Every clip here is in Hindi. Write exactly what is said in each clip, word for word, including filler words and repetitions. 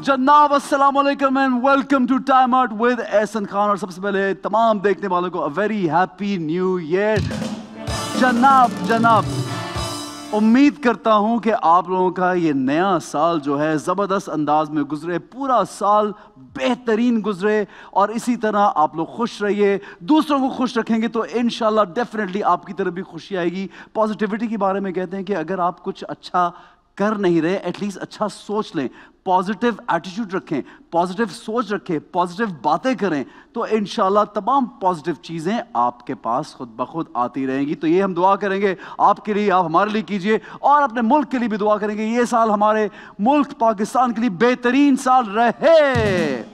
जनाब अस्सलाम वालेकुम and welcome to time out with Ehsan Khan. और सबसे पहले तमाम देखने वालों को a very happy new year. जनाब जनाब उम्मीद करता हूं कि आप लोगों का ये नया साल जो है ज़बरदस्त अंदाज में गुजरे, पूरा साल बेहतरीन गुजरे और इसी तरह आप लोग खुश रहिए। दूसरों को खुश रखेंगे तो इंशाल्लाह डेफिनेटली आपकी तरफ भी खुशी आएगी। पॉजिटिविटी के बारे में कहते हैं कि अगर आप कुछ अच्छा कर नहीं रहे एटलीस्ट अच्छा सोच लें, पॉजिटिव एटीट्यूड रखें, पॉजिटिव सोच रखें, पॉजिटिव बातें करें तो इंशाल्लाह तमाम पॉजिटिव चीज़ें आपके पास खुद ब खुद आती रहेंगी। तो ये हम दुआ करेंगे आपके लिए, आप हमारे लिए कीजिए और अपने मुल्क के लिए भी दुआ करेंगे ये साल हमारे मुल्क पाकिस्तान के लिए बेहतरीन साल रहे।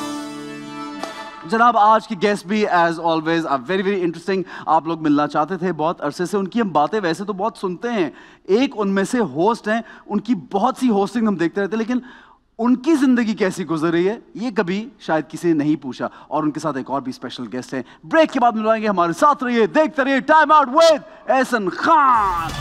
जनाब आज की गेस्ट भी as always are very very interesting. आप लोग मिलना चाहते थे बहुत अरसे से, उनकी हम बातें वैसे तो बहुत सुनते हैं, एक उनमें से होस्ट हैं, उनकी बहुत सी होस्टिंग हम देखते रहते हैं, लेकिन उनकी जिंदगी कैसी गुजर रही है ये कभी शायद किसी ने नहीं पूछा। और उनके साथ एक और भी स्पेशल गेस्ट हैं, ब्रेक के बाद मिलवाएंगे। हमारे साथ रहिए, देखते रहिए time out with Ehsan Khan.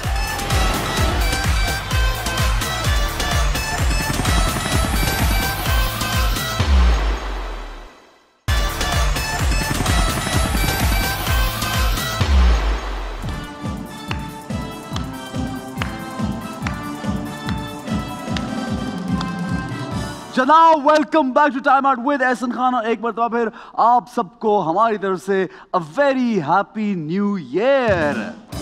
जनाब welcome back to time out with Ehsan Khan. और एक बार तो फिर आप सबको हमारी तरफ से a very happy new year.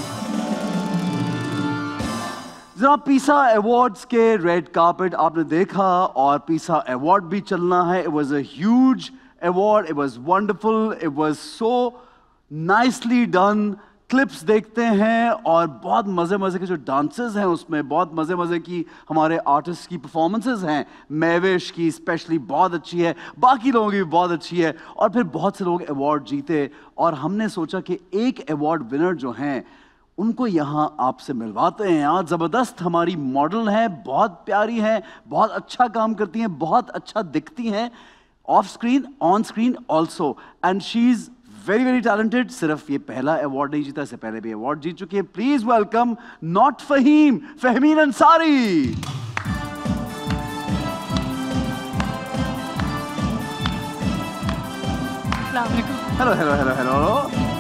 जनाब पीसा अवार्ड्स के रेड कार्पेट आपने देखा और पीसा अवार्ड भी चलना है। It was a huge award, it was wonderful, it was so nicely done. Clips देखते हैं और बहुत मज़े मज़े के जो डांसेस हैं उसमें बहुत मज़े मज़े की हमारे आर्टिस्ट की परफॉर्मेंसेस हैं। महविश की स्पेशली बहुत अच्छी है, बाकी लोगों की भी बहुत अच्छी है और फिर बहुत से लोग अवार्ड जीते और हमने सोचा कि एक अवार्ड विनर जो हैं उनको यहाँ आपसे मिलवाते हैं। आज ज़बरदस्त हमारी मॉडल हैं, बहुत प्यारी हैं, बहुत अच्छा काम करती हैं, बहुत अच्छा दिखती हैं off screen on screen also, and she is very very talented. सिर्फ ये पहला अवार्ड नहीं जीता, इससे पहले भी अवार्ड जीत चुकी है। Please welcome not Fahim, Fahmeen Ansari. Hello hello hello hello,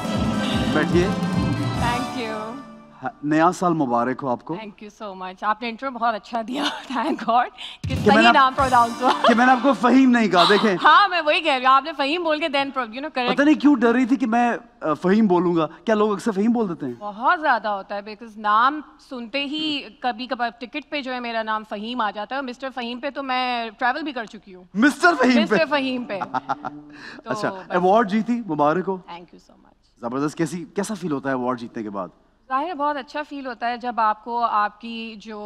बैठिए। Thank you. नया साल मुबारक हो आपको। थैंक यू सो मच, आपने इंट्रो बहुत अच्छा दिया। थैंक गॉड कि सही नाम प्रोनाउंस हुआ। कि मैंने आपको फहीम नहीं कहा, देखें। हाँ मैं वही कह रही हूँ, आपने फहीम बोल के देन यू नो करेक्ट। पता नहीं क्यों डर रही थी कि मैं फहीम बोलूंगा। क्या लोग अक्सर फहीम बोल देते हैं? बहुत ज्यादा होता है, बिकॉज नाम सुनते ही कभी कभार टिकट पे जो है मेरा नाम फहीम आ जाता है। मिस्टर फहीम पे तो मैं ट्रैवल भी कर चुकी हूँ। मिस्टर फहीम मिस्टर फहीम पे। तो अच्छा, अवार्ड जीती, मुबारक हो। Thank you so much. जबरदस्त। कैसी कैसा फील होता है अवार्ड जीतने के बाद? जाहिर बहुत अच्छा फील होता है जब आपको आपकी जो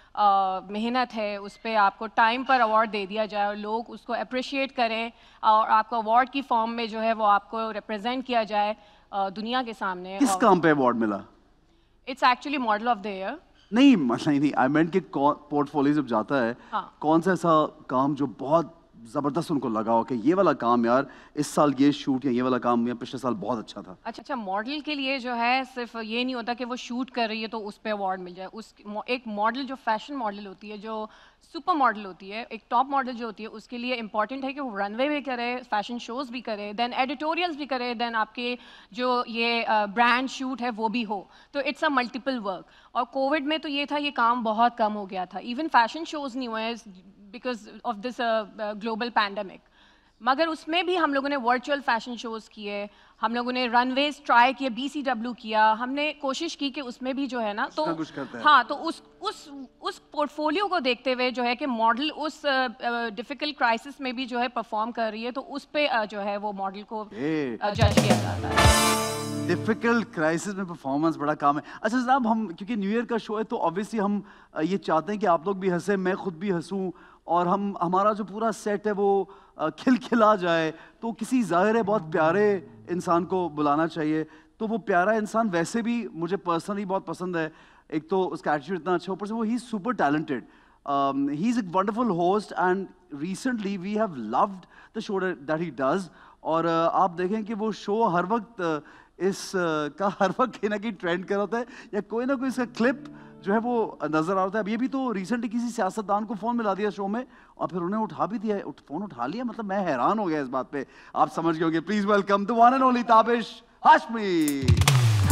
मेहनत है उस पर आपको टाइम पर अवार्ड दे दिया जाए और लोग उसको अप्रिशिएट करें और आपको अवार्ड की फॉर्म में जो है वो आपको रिप्रेजेंट किया जाए आ, दुनिया के सामने। किस काम पे अवार्ड मिला? It's actually model of the year. नहीं नहीं नहीं, आई मीन कि पोर्टफोलियो जब जाता है, हाँ। कौन सा ऐसा काम जो बहुत जबरदस्त उनको लगा हो कि ये वाला काम यार इस साल ये शूट या ये वाला काम या पिछले साल बहुत अच्छा था? अच्छा अच्छा, मॉडल के लिए जो है सिर्फ ये नहीं होता कि वो शूट कर रही है तो उस पे अवार्ड मिल जाए। उस एक मॉडल जो फैशन मॉडल होती है, जो सुपर मॉडल होती है, एक टॉप मॉडल जो होती है, उसके लिए इंपॉर्टेंट है कि वो रनवे भी करे, फैशन शोज भी करे, देन एडिटोरियल्स भी करे, देन आपके जो ये ब्रांड शूट है वो भी हो। तो इट्स अ मल्टीपल वर्क। और कोविड में तो ये था, ये काम बहुत कम हो गया था, इवन फैशन शोज नहीं हुए because of this global pandemic. मगर उसमें भी हम लोगों ने वर्चुअल फैशन शोज किए, हम लोगों ने रनवेज ट्राई किए, बीसीडब्ल्यू किया, हमने कोशिश की कि उसमें भी जो है ना तो हाँ तो उस उस उस पोर्टफोलियो को देखते हुए जो है कि मॉडल उस डिफिकल्ट uh, क्राइसिस में भी जो है परफॉर्म कर रही है तो उस पे uh, जो है वो मॉडल को जज किया जाता है। डिफिकल्ट क्राइसिस में परफॉर्मेंस बड़ा काम है। अच्छा जनाब, हम क्योंकि न्यू ईयर का शो है तो ऑब्वियसली हम ये चाहते हैं कि आप लोग भी हंसे, मैं खुद भी हंसूं और हम हमारा जो पूरा सेट है वो खिलखिला जाए। तो किसी ज़ाहिर है बहुत प्यारे इंसान को बुलाना चाहिए। तो वो प्यारा इंसान वैसे भी मुझे पर्सनली बहुत पसंद है। एक तो उसका एटीट्यूड इतना अच्छा, ऊपर से वो he is super talented, he is a wonderful host and recently we have loved the show that he does. और uh, आप देखें कि वो शो हर वक्त uh, इस uh, का हर वक्त कहीं ना कहीं ट्रेंड कर होता है या कोई ना कोई इसका क्लिप जो है वो नजर आ रहा था। अब ये भी तो रिसेंटली किसी सियासतदान को फोन मिला दिया शो में और फिर उन्हें उठा भी दिया, उठ, फोन उठा लिया। मतलब मैं हैरान हो गया इस बात पे। आप समझ गए होंगे। Please welcome the one and only Tabish Hashmi.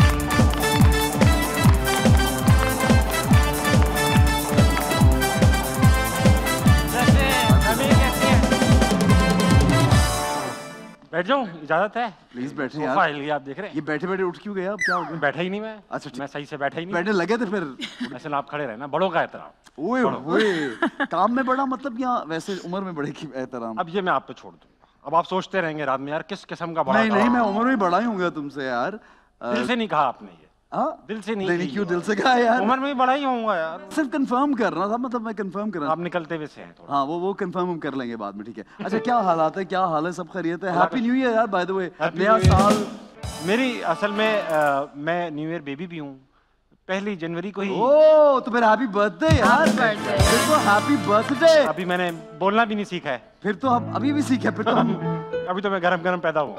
बैठ जाऊं, इजाजत है? प्लीज बैठे यार। सोफा हिल गया, आप देख रहे हैं। ये बैठे बैठे उठ क्यों गए आप? क्या हो गया? बैठा ही नहीं मैं। अच्छा ठीक। मैं सही से बैठा ही नहीं। बैठने लगे थे फिर? वैसे आप खड़े रहे ना, बड़ों का एहतराम। ओए ओए, काम में बड़ा मतलब या वैसे उम्र में बड़े की एहतराम? अब ये मैं आप पे छोड़ दूंगा। अब आप सोचते रहेंगे रात में यार किस किस्म का बड़ा। नहीं नहीं, मैं उम्र में बड़ा ही हूँ तुमसे यार। दिल से नहीं कहा आपने ये। हाँ? दिल से नहीं। नहीं क्यों दिल से कहा यार? उम्र में भी बड़ा ही होऊंगा यार। सिर्फ कंफर्म कर रहा था, मतलब मैं कंफर्म कर रहा था। आप निकलते हुए से हैं थोड़ा। हाँ वो वो कंफर्म हम कर लेंगे बाद में, ठीक है। अच्छा क्या हालात है, क्या हाल है? सब खैरियत है? हैप्पी न्यू ईयर यार, बाय द वे। नया साल। मेरी असल में आ, मैं न्यू ईयर बेबी भी हूँ। पहली जनवरी को ही। ओह तो मेरा हैप्पी बर्थडे यार। फिर तो हैप्पी बर्थडे। अभी मैंने बोलना भी नहीं सीखा है। फिर तो हम अभी भी सीखे। फिर तो हम अभी तो मैं गरम गरम पैदा हुआ।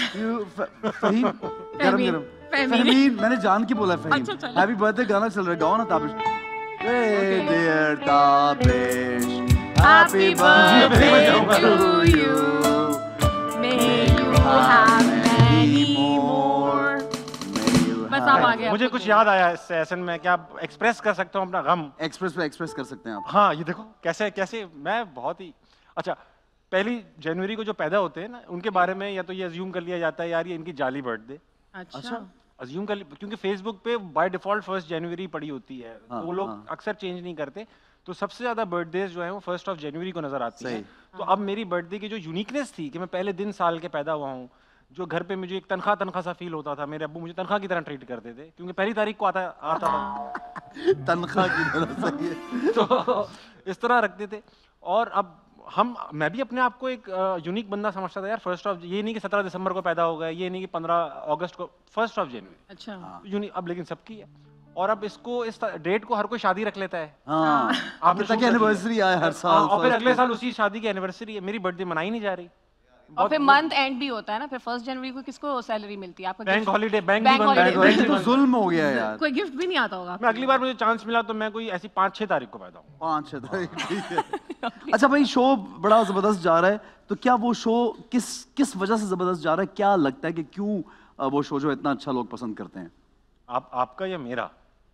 फहीम गरम गरम फहीमीन, मैंने जान के बोला फहीम। हैप्पी बर्थडे गाना चल रहा है, गाओ ना Tabish. Hey dear Tabish, happy birthday to you, may you have many more. बस आप आ गए। मुझे कुछ याद आया इस सेशन में। क्या आप एक्सप्रेस कर सकते हो अपना गम? एक्सप्रेस पे एक्सप्रेस कर सकते हैं आप। हाँ ये देखो कैसे कैसे मैं बहुत ही अच्छा। पहली जनवरी को जो पैदा होते हैं ना, उनके बारे में या तो ये अज्यूम कर लिया जाता है यार ये इनकी जाली बर्थडे। अच्छा। अज्यूम कर, क्योंकि फेसबुक पे बाय डिफॉल्ट फर्स्ट जनवरी पड़ी होती है। हाँ, तो वो लोग हाँ। अक्सर चेंज नहीं करते। तो सबसे ज्यादा बर्थडेज जो है वो फर्स्ट ऑफ जनवरी को नजर आती है। सही। तो अब मेरी बर्थडे की जो यूनिकनेस थी कि मैं पहले दिन साल के पैदा हुआ हूँ, जो घर पे मुझे एक तनख्वाह तनख्वाह सा फील होता था। मेरे अब्बू मुझे तनख्वाह की तरह ट्रीट करते थे क्योंकि पहली तारीख को आता आता था। तनख्वाह की तरह सही है। तो इस तरह रखते थे। और अब हम मैं भी अपने आप को एक यूनिक बंदा समझता था यार। फर्स्ट ऑफ, ये नहीं कि सत्रह दिसंबर को पैदा हो गए, ये नहीं कि पंद्रह अगस्त को, फर्स्ट ऑफ जनवरी। अच्छा। यूनिक अब लेकिन सबकी है। और अब इसको इस डेट को हर कोई शादी रख लेता है। हाँ आपने तक एनिवर्सरी आए हर साल। और फिर अगले साल उसी शादी की एनिवर्सरी है। मेरी बर्थडे मनाई नहीं जा रही। और फिर मंथ एंड भी होता है ना, फिर फर्स्ट जनवरी को किसको सैलरी मिलती है? आपको bank holiday, bank bank bank तो जुल्म हो गया यार। कोई गिफ्ट भी नहीं आता होगा। मैं अगली बार मुझे चांस मिला तो मैं कोई ऐसी पाँच छह तारीख को पैदा हूँ। पाँच छह तारीख, ठीक है। अच्छा भाई शो बड़ा जबरदस्त जा रहा है, तो क्या वो शो किस किस वजह से जबरदस्त जा रहा है? क्या लगता है कि क्यों वो शो जो इतना अच्छा लोग पसंद करते हैं? आप आपका या मेरा?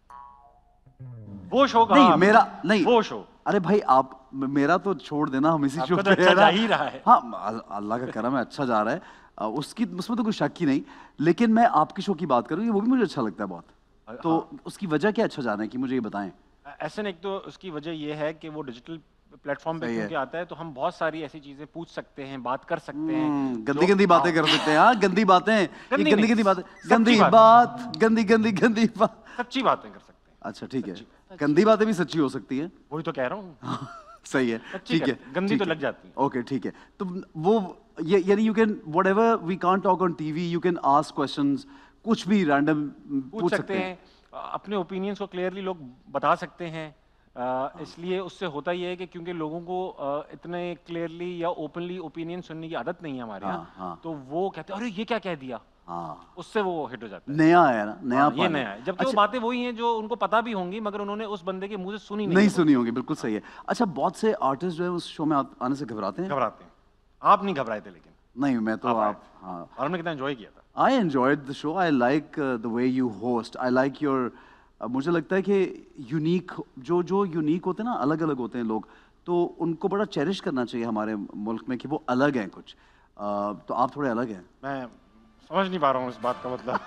वो शो का? नहीं मेरा नहीं, वो शो। अरे भाई आप मेरा तो छोड़ देना, हम इसी शो तो अच्छा जा ही रहा है। हाँ अल्लाह का करम है, अच्छा जा रहा है। उसकी उसमें तो कोई शक ही नहीं। लेकिन मैं आपके शो की बात करूँ, वो भी मुझे अच्छा लगता है बहुत। तो उसकी वजह क्या अच्छा जाना है कि मुझे ये बताएं। ऐसे एक तो उसकी वजह ये है कि वो डिजिटल प्लेटफॉर्म पे क्योंकि आता है तो हम बहुत सारी ऐसी चीजें पूछ सकते हैं, बात कर सकते हैं। गंदी गंदी बातें कर सकते हैं। हाँ गंदी बातें, गंदी गंदी गंदी बातें, गंदी बात, गंदी गंदी गंदी बात, सच्ची बातें कर सकते हैं। अच्छा ठीक है, गंदी बातें भी सच्ची हो सकती है। वही तो कह रहा हूँ। सही है, ठीक है। गंदी तो लग जाती है। ओके ठीक है। तो वो ये यानी you can whatever we can't talk on TV, you can ask questions, कुछ भी रैंडम पूछ सकते हैं। अपने ओपिनियंस को क्लियरली लोग बता सकते हैं। Uh, इसलिए उससे होता ही है कि क्योंकि लोगों को uh, इतने क्लियरली या ओपनली ओपिनियन सुनने की आदत नहीं है हमारे यहाँ। हाँ, हाँ। तो वो कहते हैं अरे ये क्या कह दिया। हाँ। उससे वो हिट हो जाता है। नया है ना, नया हाँ, ये नया है। जबकि अच्छा, वो बातें वही हैं जो उनको पता भी होंगी मगर उन्होंने उस बंदे के मुंह से सुनी नहीं, नहीं सुनी होंगी। बिल्कुल सही है। अच्छा बहुत से आर्टिस्ट जो है उस शो में आने से घबराते हैं। घबराते हैं। आप नहीं घबराए थे? लेकिन नहीं मैं तो आप, हाँ। और हमने कितना एंजॉय किया था। I enjoyed the show. I like uh, the way you host. I like your uh, मुझे लगता है कि यूनिक जो जो यूनिक होते हैं ना, अलग अलग होते हैं लोग, तो उनको बड़ा चेरिश करना चाहिए हमारे मुल्क में कि वो अलग हैं कुछ। uh, तो आप थोड़े अलग हैं। मैं समझ नहीं पा रहा हूँ इस बात का मतलब।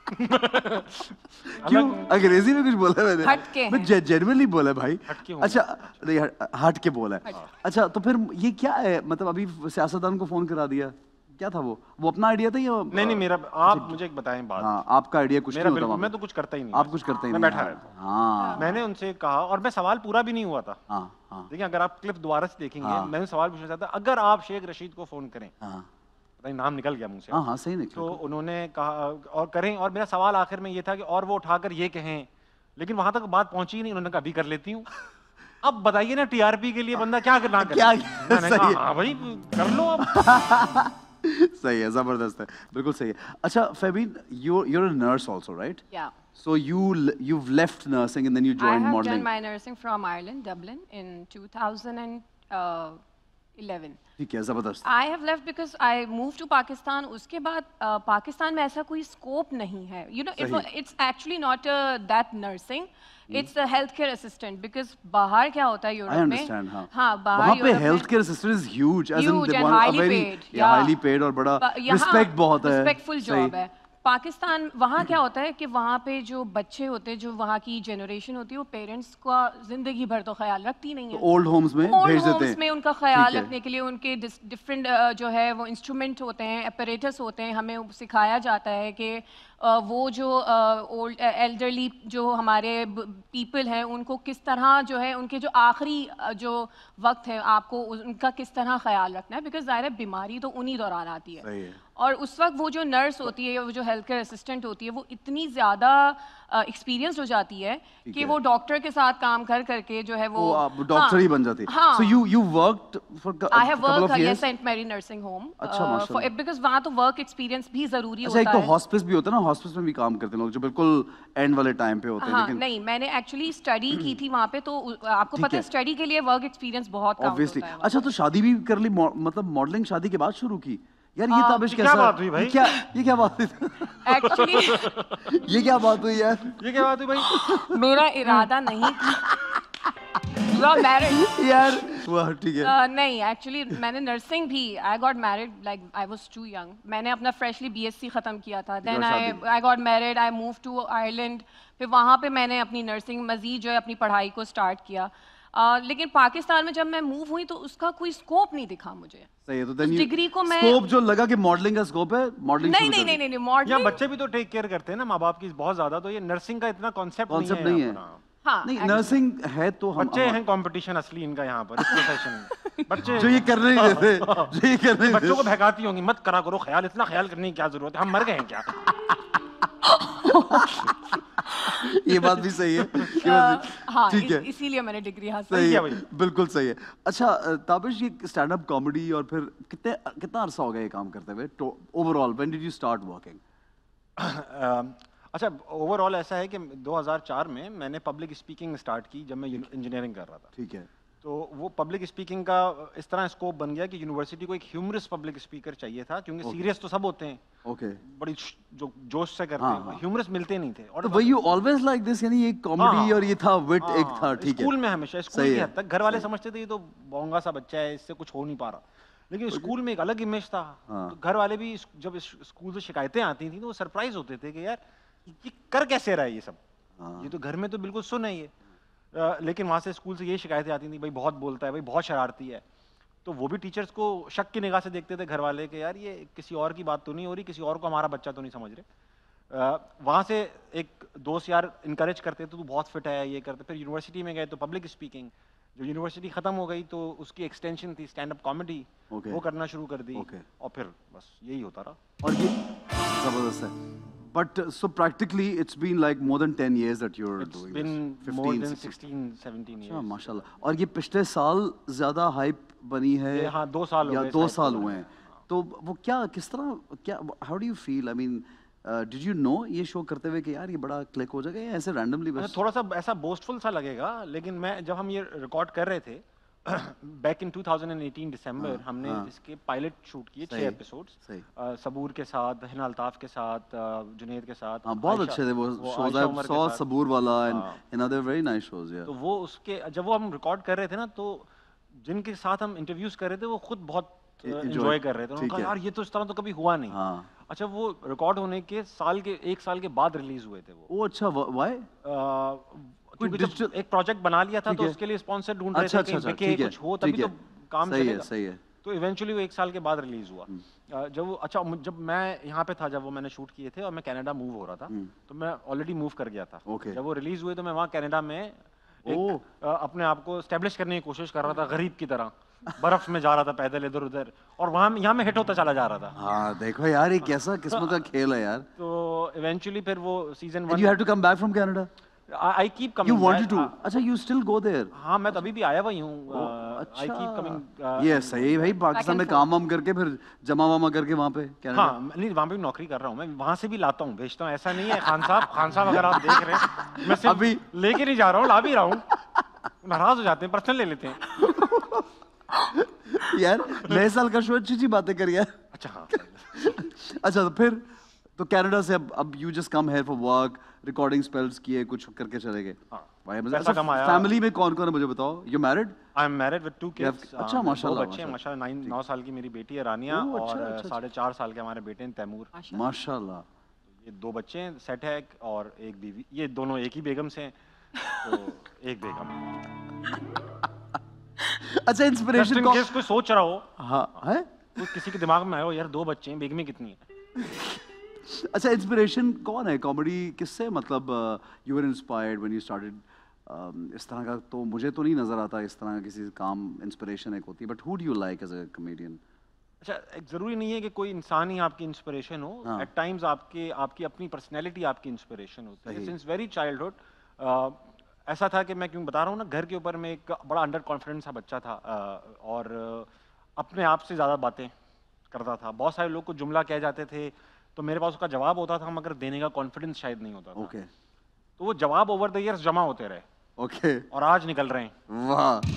क्यों अंग्रेजी में कुछ बोला मैंने? हट के मैं जेन्युइनली बोला भाई। हट के अच्छा नहीं हट, हट के बोला है। अच्छा तो फिर ये क्या है, मतलब अभी सियासतदान को फोन करा दिया, क्या था वो वो अपना आइडिया था या? नहीं नहीं मेरा, आप मुझे एक बताएं बात। हाँ आपका आइडिया कुछ नहीं होता। मैं तो कुछ करता ही नहीं। आप कुछ करते ही नहीं। मैं बैठा रहता। हाँ मैंने उनसे कहा और मैं सवाल पूरा भी नहीं हुआ था। हाँ हाँ देखिए अगर आप क्लिप दोबारा से देखेंगे, हाँ। मैंने सवाल पूछना चाहता अगर आप शेख रशीद को फोन करें, हाँ पता नहीं नाम निकल गया मुझसे। हाँ हाँ सही निकला। तो उन्होंने कहा और करें, और मेरा सवाल आखिर में ये था कि और वो उठाकर ये कहें, लेकिन वहां तक बात पहुंची ही नहीं। उन्होंने कहा अभी कर लेती हूँ। अब बताइए ना टीआरपी के लिए बंदा क्या करना करे? क्या मैंने कहा हाँ भाई कर लो अब। सही है, जबरदस्त है, बिल्कुल सही है। अच्छा Fabeen, you you are a nurse also right? Yeah So you l- you've left nursing and then you I joined have modeling. done my nursing from Ireland, Dublin, in two thousand eleven. ठीक है, जबरदस्त. I have left because I moved to Pakistan. उसके बाद uh, पाकिस्तान में ऐसा कोई स्कोप नहीं है. You know, it, सही. wa- it's actually not uh, that nursing. It's a healthcare assistant because बाहर क्या होता है यूरोप I में? understand, हाँ. हाँ, बाहर वहाँ पे यूरोप में- healthcare assistant is huge, as in Huge they and want a highly very paid, yeah, yeah. highly paid और बड़ा ब- यहाँ respect बहुत है. respectful सही. job है. पाकिस्तान वहाँ क्या होता है कि वहाँ पे जो बच्चे होते हैं जो वहाँ की जनरेशन होती है वो पेरेंट्स का जिंदगी भर तो ख्याल रखती नहीं है. ओल्ड होम्स में Old भेज देते homes हैं. में उनका ख्याल ठीक है. रखने के लिए उनके डिफरेंट जो है वो इंस्ट्रूमेंट होते हैं, अपरेटस होते हैं. हमें सिखाया जाता है कि अ, वो जो ओल्ड एल्डरली जो हमारे पीपल हैं उनको किस तरह जो है उनके जो आखिरी अ, जो वक्त है आपको उनका किस तरह ख्याल रखना है. बिकॉज ज़ाहिर है बीमारी तो उन्हीं दौरान आती है. सही है. और उस वक्त वो जो नर्स होती है वो जो हेल्थ केयर असिस्टेंट होती है वो इतनी ज़्यादा एक्सपीरियंस हो जाती है कि है. वो डॉक्टर के साथ काम कर करके जो है वो वो आप डॉक्टर ही बन जाती है. हाँ. So you you worked for a I have couple worked of at years. Saint Mary Nursing Home. अच्छा, माशाल्लाह. बिकॉज वहाँ तो वर्क एक्सपीरियंस भी जरूरी अच्छा, एक होता तो है. हॉस्पिस भी होता है ना, हॉस्पिस में भी काम करते हैं लोग जो बिल्कुल एंड वाले टाइम पे होते हैं. हाँ, लेकिन नहीं मैंने एक्चुअली स्टडी की थी वहाँ पे तो उ- आपको ठीक पता है है. स्टडी के लिए वर्क एक्सपीरियंस बहुत काउंट ऑब्वियसली. होता है. अच्छा, तो शादी भी कर ली, मॉ- मतलब मॉडलिंग शादी के बाद शुरू की. यार ये हाँ. ताबिश ये कैसा? क्या बात हुई भाई? ये क्या ये क्या बात हुई? एक्चुअली ये क्या बात हुई यार? ये क्या बात है भाई? मेरा इरादा नहीं था. You are married. यार वाह, ठीक है. Uh, नहीं एक्चुअली मैंने नर्सिंग भी I got married like I was too young. मैंने अपना फ्रेशली बीएससी ख़त्म किया था. देन और आई शादी. I got married. I move to Ireland. फिर वहाँ पे मैंने अपनी नर्सिंग मज़ीद जो है अपनी पढ़ाई को स्टार्ट किया. Uh, लेकिन पाकिस्तान में जब मैं मूव हुई तो उसका कोई स्कोप नहीं दिखा मुझे. सही है. तो देन डिग्री को मैं स्कोप जो लगा कि मॉडलिंग का स्कोप है, मॉडलिंग नहीं नहीं नहीं नहीं यहाँ मॉडलिंग बच्चे भी तो टेक केयर करते हैं ना माँ बाप की बहुत ज्यादा, तो ये नर्सिंग का इतना कॉन्सेप्ट नहीं कॉन्सेप्ट है नहीं यहाँ है. पर, हाँ। हाँ नहीं, actually. नर्सिंग है तो हम बच्चे हैं कंपटीशन असली इनका यहाँ पर इस प्रोफेशन में. बच्चे जो ये करने नहीं देते, जो ये करने नहीं बच्चों को देते. बहकाती होंगी मत करा करो ख्याल, इतना ख्याल करने की क्या जरूरत है, हम मर गए हैं क्या? ये बात भी सही है. ये बात भी- हाँ ठीक है. इस- इसीलिए मैंने डिग्री हासिल सही है है, भाई. बिल्कुल सही है. अच्छा अ, ताबिश, ये स्टैंड अप कॉमेडी और फिर कितने कितना अरसा हो गया ये काम करते हुए overall? When did you start working? अच्छा, ओवरऑल ऐसा है कि दो हज़ार चार में मैंने पब्लिक स्पीकिंग स्टार्ट की जब मैं इंजीनियरिंग कर रहा था. ठीक है. तो वो पब्लिक स्पीकिंग का इस तरह स्कोप बन गया कि यूनिवर्सिटी को एक ह्यूमरस पब्लिक स्पीकर चाहिए था, क्योंकि Okay. सीरियस तो सब होते हैं, ओके. बड़ी श- जो जोश से करते हाँ, हैं, हाँ. ह्यूमरस मिलते नहीं थे. और तो वही यू ऑलवेज लाइक दिस, यानी ये कॉमेडी हाँ. और ये था विट हाँ, एक था. ठीक है. स्कूल में हमेशा स्कूल सही की है. हद तक घर वाले समझते थे ये तो बोंगा सा बच्चा है, इससे कुछ हो नहीं पा रहा, लेकिन स्कूल में एक अलग इमेज था. हाँ. तो घर वाले भी इस- जब इस स्कूल से शिकायतें आती थी तो वो सरप्राइज होते थे कि यार ये कर कैसे रहा है ये सब, हाँ. ये तो घर में तो बिल्कुल सुन है ये. अ, लेकिन वहाँ से स्कूल से ये शिकायतें आती थी, भाई बहुत बोलता है, भाई बहुत शरारती है. तो वो भी टीचर्स को शक की निगाह से देखते थे घर वाले कि यार ये किसी और की बात तो नहीं हो रही, किसी और को हमारा बच्चा तो नहीं समझ रहे. अ, वहाँ से एक दोस्त यार इनकरेज करते थे, तू बहुत फिट है ये करते. फिर यूनिवर्सिटी में गए तो पब्लिक स्पीकिंग. जो यूनिवर्सिटी खत्म हो गई तो उसकी एक्सटेंशन थी स्टैंड अप कॉमेडी, Okay. वो करना शुरू कर दी. Okay. और फिर बस यही होता रहा. और ये जबरदस्त है. But so practically it's been like more than ten years that you're It's doing been this. more fifteen, than sixteen. sixteen, seventeen अच्छा, years. माशाल्लाह. और ये पिछले साल ज्यादा हाइप बनी है. ये हाँ, दो साल हो या गए इस दो hype को साल बने हुए हुए. हैं. तो वो क्या किस तरह क्या how do you feel? I mean did you know ये शो करते हुए कि यार ये बड़ा क्लिक हो जाएगा, या ऐसे रैंडमली बस? अच्छा, थोड़ा सा ऐसा बोस्टफुल सा लगेगा, लेकिन मैं जब हम ये रिकॉर्ड कर रहे थे back in twenty eighteen December, हाँ, हमने हाँ. इसके पायलट शूट किए सही, छह एपिसोड्स. सही. सबूर के साथ, हिना अल्ताफ के साथ, अ, जुनैद के साथ. हाँ, बहुत आयशा- अच्छे थे वो शोज. आयशा आई उमर के सॉ साथ. सबूर वाला एंड हाँ. You know they very nice shows. या तो वो उसके जब वो हम रिकॉर्ड कर रहे थे ना, तो जिनके साथ हम इंटरव्यूज कर रहे थे वो खुद बहुत Enjoy- एंजॉय कर रहे थे. उन्होंने ठीक कहा है. यार ये तो इस तरह तो कभी हुआ नहीं. हाँ. अच्छा, वो रिकॉर्ड होने के साल के एक साल के बाद रिलीज हुए थे वो. ओ अच्छा, व्हाई? अ, क्योंकि जब digital- एक प्रोजेक्ट बना लिया था ठीक तो है. उसके लिए स्पॉन्सर ढूंढ रहे अच्छा थे, अच्छा कहीं अच्छा, बिके, ठीक है. कुछ हो ठीक तभी है. तो काम सही है, चलेगा. सही है. तो इवेंचुअली वो एक साल के बाद रिलीज हुआ. अ, जब वो अच्छा मु- जब मैं यहाँ पे था, जब वो मैंने शूट किए थे और मैं कनाडा मूव हो रहा था, तो मैं ऑलरेडी मूव कर गया था. Okay. जब वो रिलीज हुए तो मैं वहाँ कनाडा में एक, ओह. अ, अपने आप को स्टैब्लिश करने की कोशिश कर रहा था, गरीब की तरह बर्फ में जा रहा था पैदल इधर उधर, और वहाँ यहाँ में हिट होता चला जा रहा था. हाँ देखो यार, ये कैसा किस्मत का खेल है यार. तो इवेंचुअली फिर वो season And you one had to come back from Canada? I keep You coming. wanted to? अच्छा, you still go there? हाँ, मैं तो अभी भी आया हुआ ही हूँ. I keep coming. ये सही है भाई, पाकिस्तान में काम वाम करके फिर जमा वमा करके वहाँ पे कनाडा। हाँ, नहीं वहाँ पे भी नौकरी कर रहा हूँ मैं, वहाँ से भी लाता हूँ भेजता हूँ, ऐसा नहीं है। खान साहब खान साहब अगर आप देख रहे हैं, मैं सिर्फ अभी लेके नहीं जा रहा हूँ, ला भी रहा हूँ। नाराज हो जाते हैं, पर्सनल ले लेते हैं। यार नए साल का शो अच्छी अच्छी बातें कर यार। अच्छा हाँ। अच्छा तो फिर तो कनाडा से अब अब you just come here for work, recording spells किए, कुछ करके चले गए। हाँ, भाई पैसा कमाया। फैमिली में कौन कौन है मुझे बताओ? You married? I am married with two kids. अच्छा माशाल्लाह। दो बच्चे हैं माशाल्लाह। नाइन नौ साल की मेरी बेटी है रानिया, ओह, अच्छा, और अच्छा, साढ़े चार साल के हमारे बेटे हैं तैमूर। माशाल्लाह। ये दो बच्चे हैं, सेट है एक, और एक बीवी। ये दोनों एक ही बेगम से हैं, तो एक बेगम। अच्छा इंस्पिरेशन कौन कोई सोच रहा हो? हाँ है कोई किसी के दिमाग में आया हो यार दो बच्चे हैं, बेगमें कितनी है? अच्छा इंस्पिरेशन कौन है कॉमेडी किससे? मतलब you were inspired when you started इस तरह का? तो मुझे तो नहीं नजर आता इस तरह का किसी काम इंस्पिरेशन एक होती है, but who do you like as a comedian? अच्छा, एक जरूरी नहीं है कि कोई इंसान ही आपकी इंस्पिरेशन हो। हाँ। एट टाइम्स आपके आपकी अपनी पर्सनैलिटी आपकी इंस्पिरेशन होती है। सिंस वेरी चाइल्डहुड ऐसा था कि मैं क्यों बता रहा हूँ ना, घर के ऊपर मैं एक बड़ा अंडर कॉन्फिडेंस सा बच्चा था, uh, और uh, अपने आप से ज़्यादा बातें करता था। बहुत सारे लोग को जुमला कह जाते थे तो मेरे पास उसका जवाब होता था, मगर देने का कॉन्फिडेंस शायद नहीं होता था। ओके। तो वो जवाब ओवर द ईयर्स जमा होते रहे। ओके। और आज निकल रहे हैं।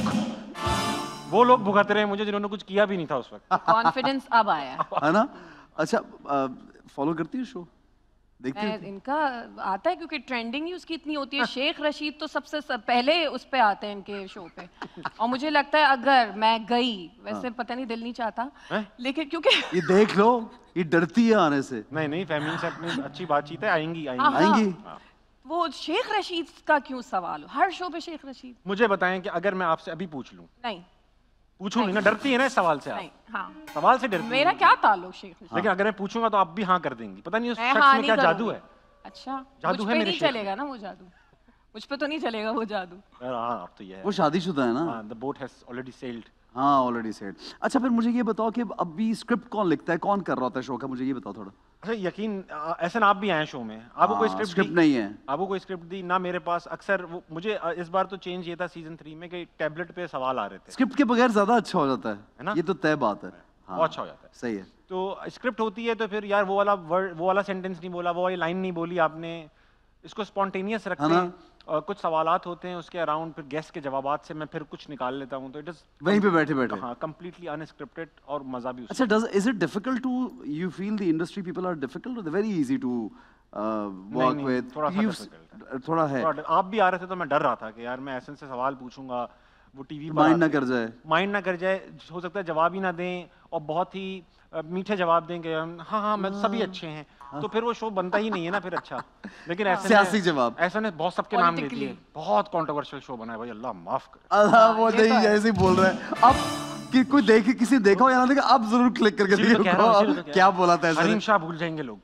वाह। वो लोग भुगत रहे हैं मुझे जिन्होंने कुछ किया भी नहीं था उस वक्त। कॉन्फिडेंस अब आया है ना? अच्छा फॉलो करती है शो? देखती मैं हो? इनका आता है क्योंकि ट्रेंडिंग ही उसकी इतनी होती है। शेख रशीद तो सबसे सब पहले उस पे आते हैं इनके शो पे, और मुझे लगता है अगर मैं गई, वैसे पता नहीं दिल नहीं चाहता, लेकिन क्योंकि ये देख लो, ये डरती है आने से। नहीं नहीं, फैमिली से अपनी अच्छी बातचीत है, आएंगी आएंगी हाँ, आएंगी। हाँ। वो शेख रशीद का क्यों सवाल हो हर शो पे? शेख रशीद मुझे बताएं कि अगर मैं आपसे अभी पूछ लूं। नहीं पूछूं नहीं ना, डरती है ना इस सवाल से आप। नहीं, हाँ सवाल से डरती मेरा है। क्या ताल्लुक शेख रशीद? लेकिन अगर मैं पूछूंगा तो आप भी हाँ कर देंगी। पता नहीं उस मैं शख्स हाँ में नहीं क्या जादू करूंगी। है। अच्छा, जादू मुझ है पे मेरे नहीं शेख चलेगा ना वो जादू, मुझ पे तो नहीं चलेगा वो जादू। हाँ अब तो ये है। वो शादीशुदा है ना? हाँ, the boat has already sailed। हाँ ऑलरेडी सेड। अच्छा फिर मुझे ये बताओ कि अभी स्क्रिप्ट कौन लिखता है, कौन कर रहा होता है शो का? मुझे ये बताओ थोड़ा। अच्छा यकीन ऐसा ना, आप भी आए शो में, आपको कोई स्क्रिप्ट स्क्रिप्ट नहीं है? आपको कोई स्क्रिप्ट दी ना मेरे पास। अक्सर वो मुझे अ, इस बार तो चेंज ये था सीजन थ्री में कि टैबलेट पे सवाल आ रहे थे। स्क्रिप्ट के बगैर ज्यादा अच्छा हो जाता है, है ना? ये तो तय बात है। हाँ, बहुत अच्छा हो जाता है। सही है। तो स्क्रिप्ट होती है तो फिर यार वो वाला वर्ड, वो वाला सेंटेंस नहीं बोला, वो वाली लाइन नहीं बोली आपने, इसको स्पॉन्टेनियस रखते है ना? हैं। और कुछ सवालात होते हैं उसके अराउंड, फिर गेस्ट के जवाबात से मैं फिर कुछ निकाल लेता हूँ, तो इट इज वहीं पे बैठे बैठे। हाँ कंप्लीटली अनस्क्रिप्टेड और मजा भी अच्छा does is it difficult to you feel the industry people are difficult और वेरी इजी टू वर्क नहीं, विद? थोड़ा सा difficult थोड़ा है। थोड़ा आप भी आ रहे थे तो मैं डर रहा था कि यार मैं ऐसे से सवाल पूछूंगा, वो टीवी पर माइंड ना आते- कर जाए। माइंड ना कर जाए, हो सकता है जवाब ही ना दें, और बहुत ही अ, मीठे जवाब देंगे हम, हाँ हाँ मैं सभी अच्छे हैं, तो फिर वो शो बनता ही नहीं है ना फिर अच्छा। लेकिन ऐसे सियासी जवाब। ऐसा ने बहुत सबके नाम लेती है, Politically। बहुत कंट्रोवर्शियल शो बना है भाई, अल्लाह माफ करे। अल्लाह वो ये तो नहीं है। ऐसे ही बोल रहा है। अब कि कोई देखे, किसी देखा हो या ना देखा, आप जरूर क्लिक करके इसीलिए तो कह रहा हूँ, देखो इसीलिए तो कह क्या रहा हूँ। बोला था ऐसे। हरीम शाह भूल जाएंगे लोग।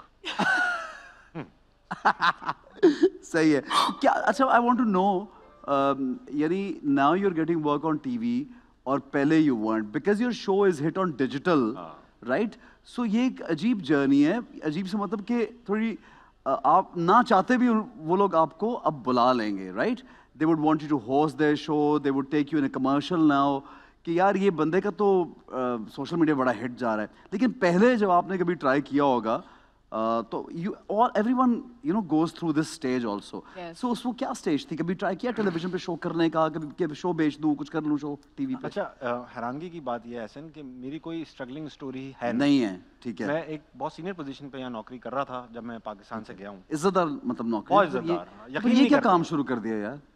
सही है क्या? अच्छा आई वांट टू नो, यानी now you are getting work on TV और पहले you weren't because your show is hit on digital, right? So ये एक अजीब जर्नी है। अजीब से मतलब कि थोड़ी uh, आप ना चाहते भी वो लोग आपको अब बुला लेंगे, right? They would want you to host their show, they would take you in a commercial now कि यार ये बंदे का तो सोशल uh, मीडिया बड़ा हिट जा रहा है। लेकिन पहले जब आपने कभी ट्राई किया होगा Uh, तो यू और everyone you know goes through this stage also, so उसको क्या स्टेज थी? कभी ट्राई किया टेलीविजन पे शो करने का? कभी के शो बेच दूं, कुछ कर लूं शो टीवी पे? अच्छा अ, हैरानगी की बात यह है एहसन कि मेरी कोई स्ट्रगलिंग स्टोरी है नहीं है, ठीक है। मैं एक बहुत सीनियर पोजीशन पे यहाँ नौकरी कर रहा था जब मैं पाकिस्तान से गया हूँ। इज्जतदार मतलब नौकरी? बहुत मतलब इज्जतदार, ये- हाँ, तो यकीन ये नहीं क्या करते। काम शुरू कर दिया यार?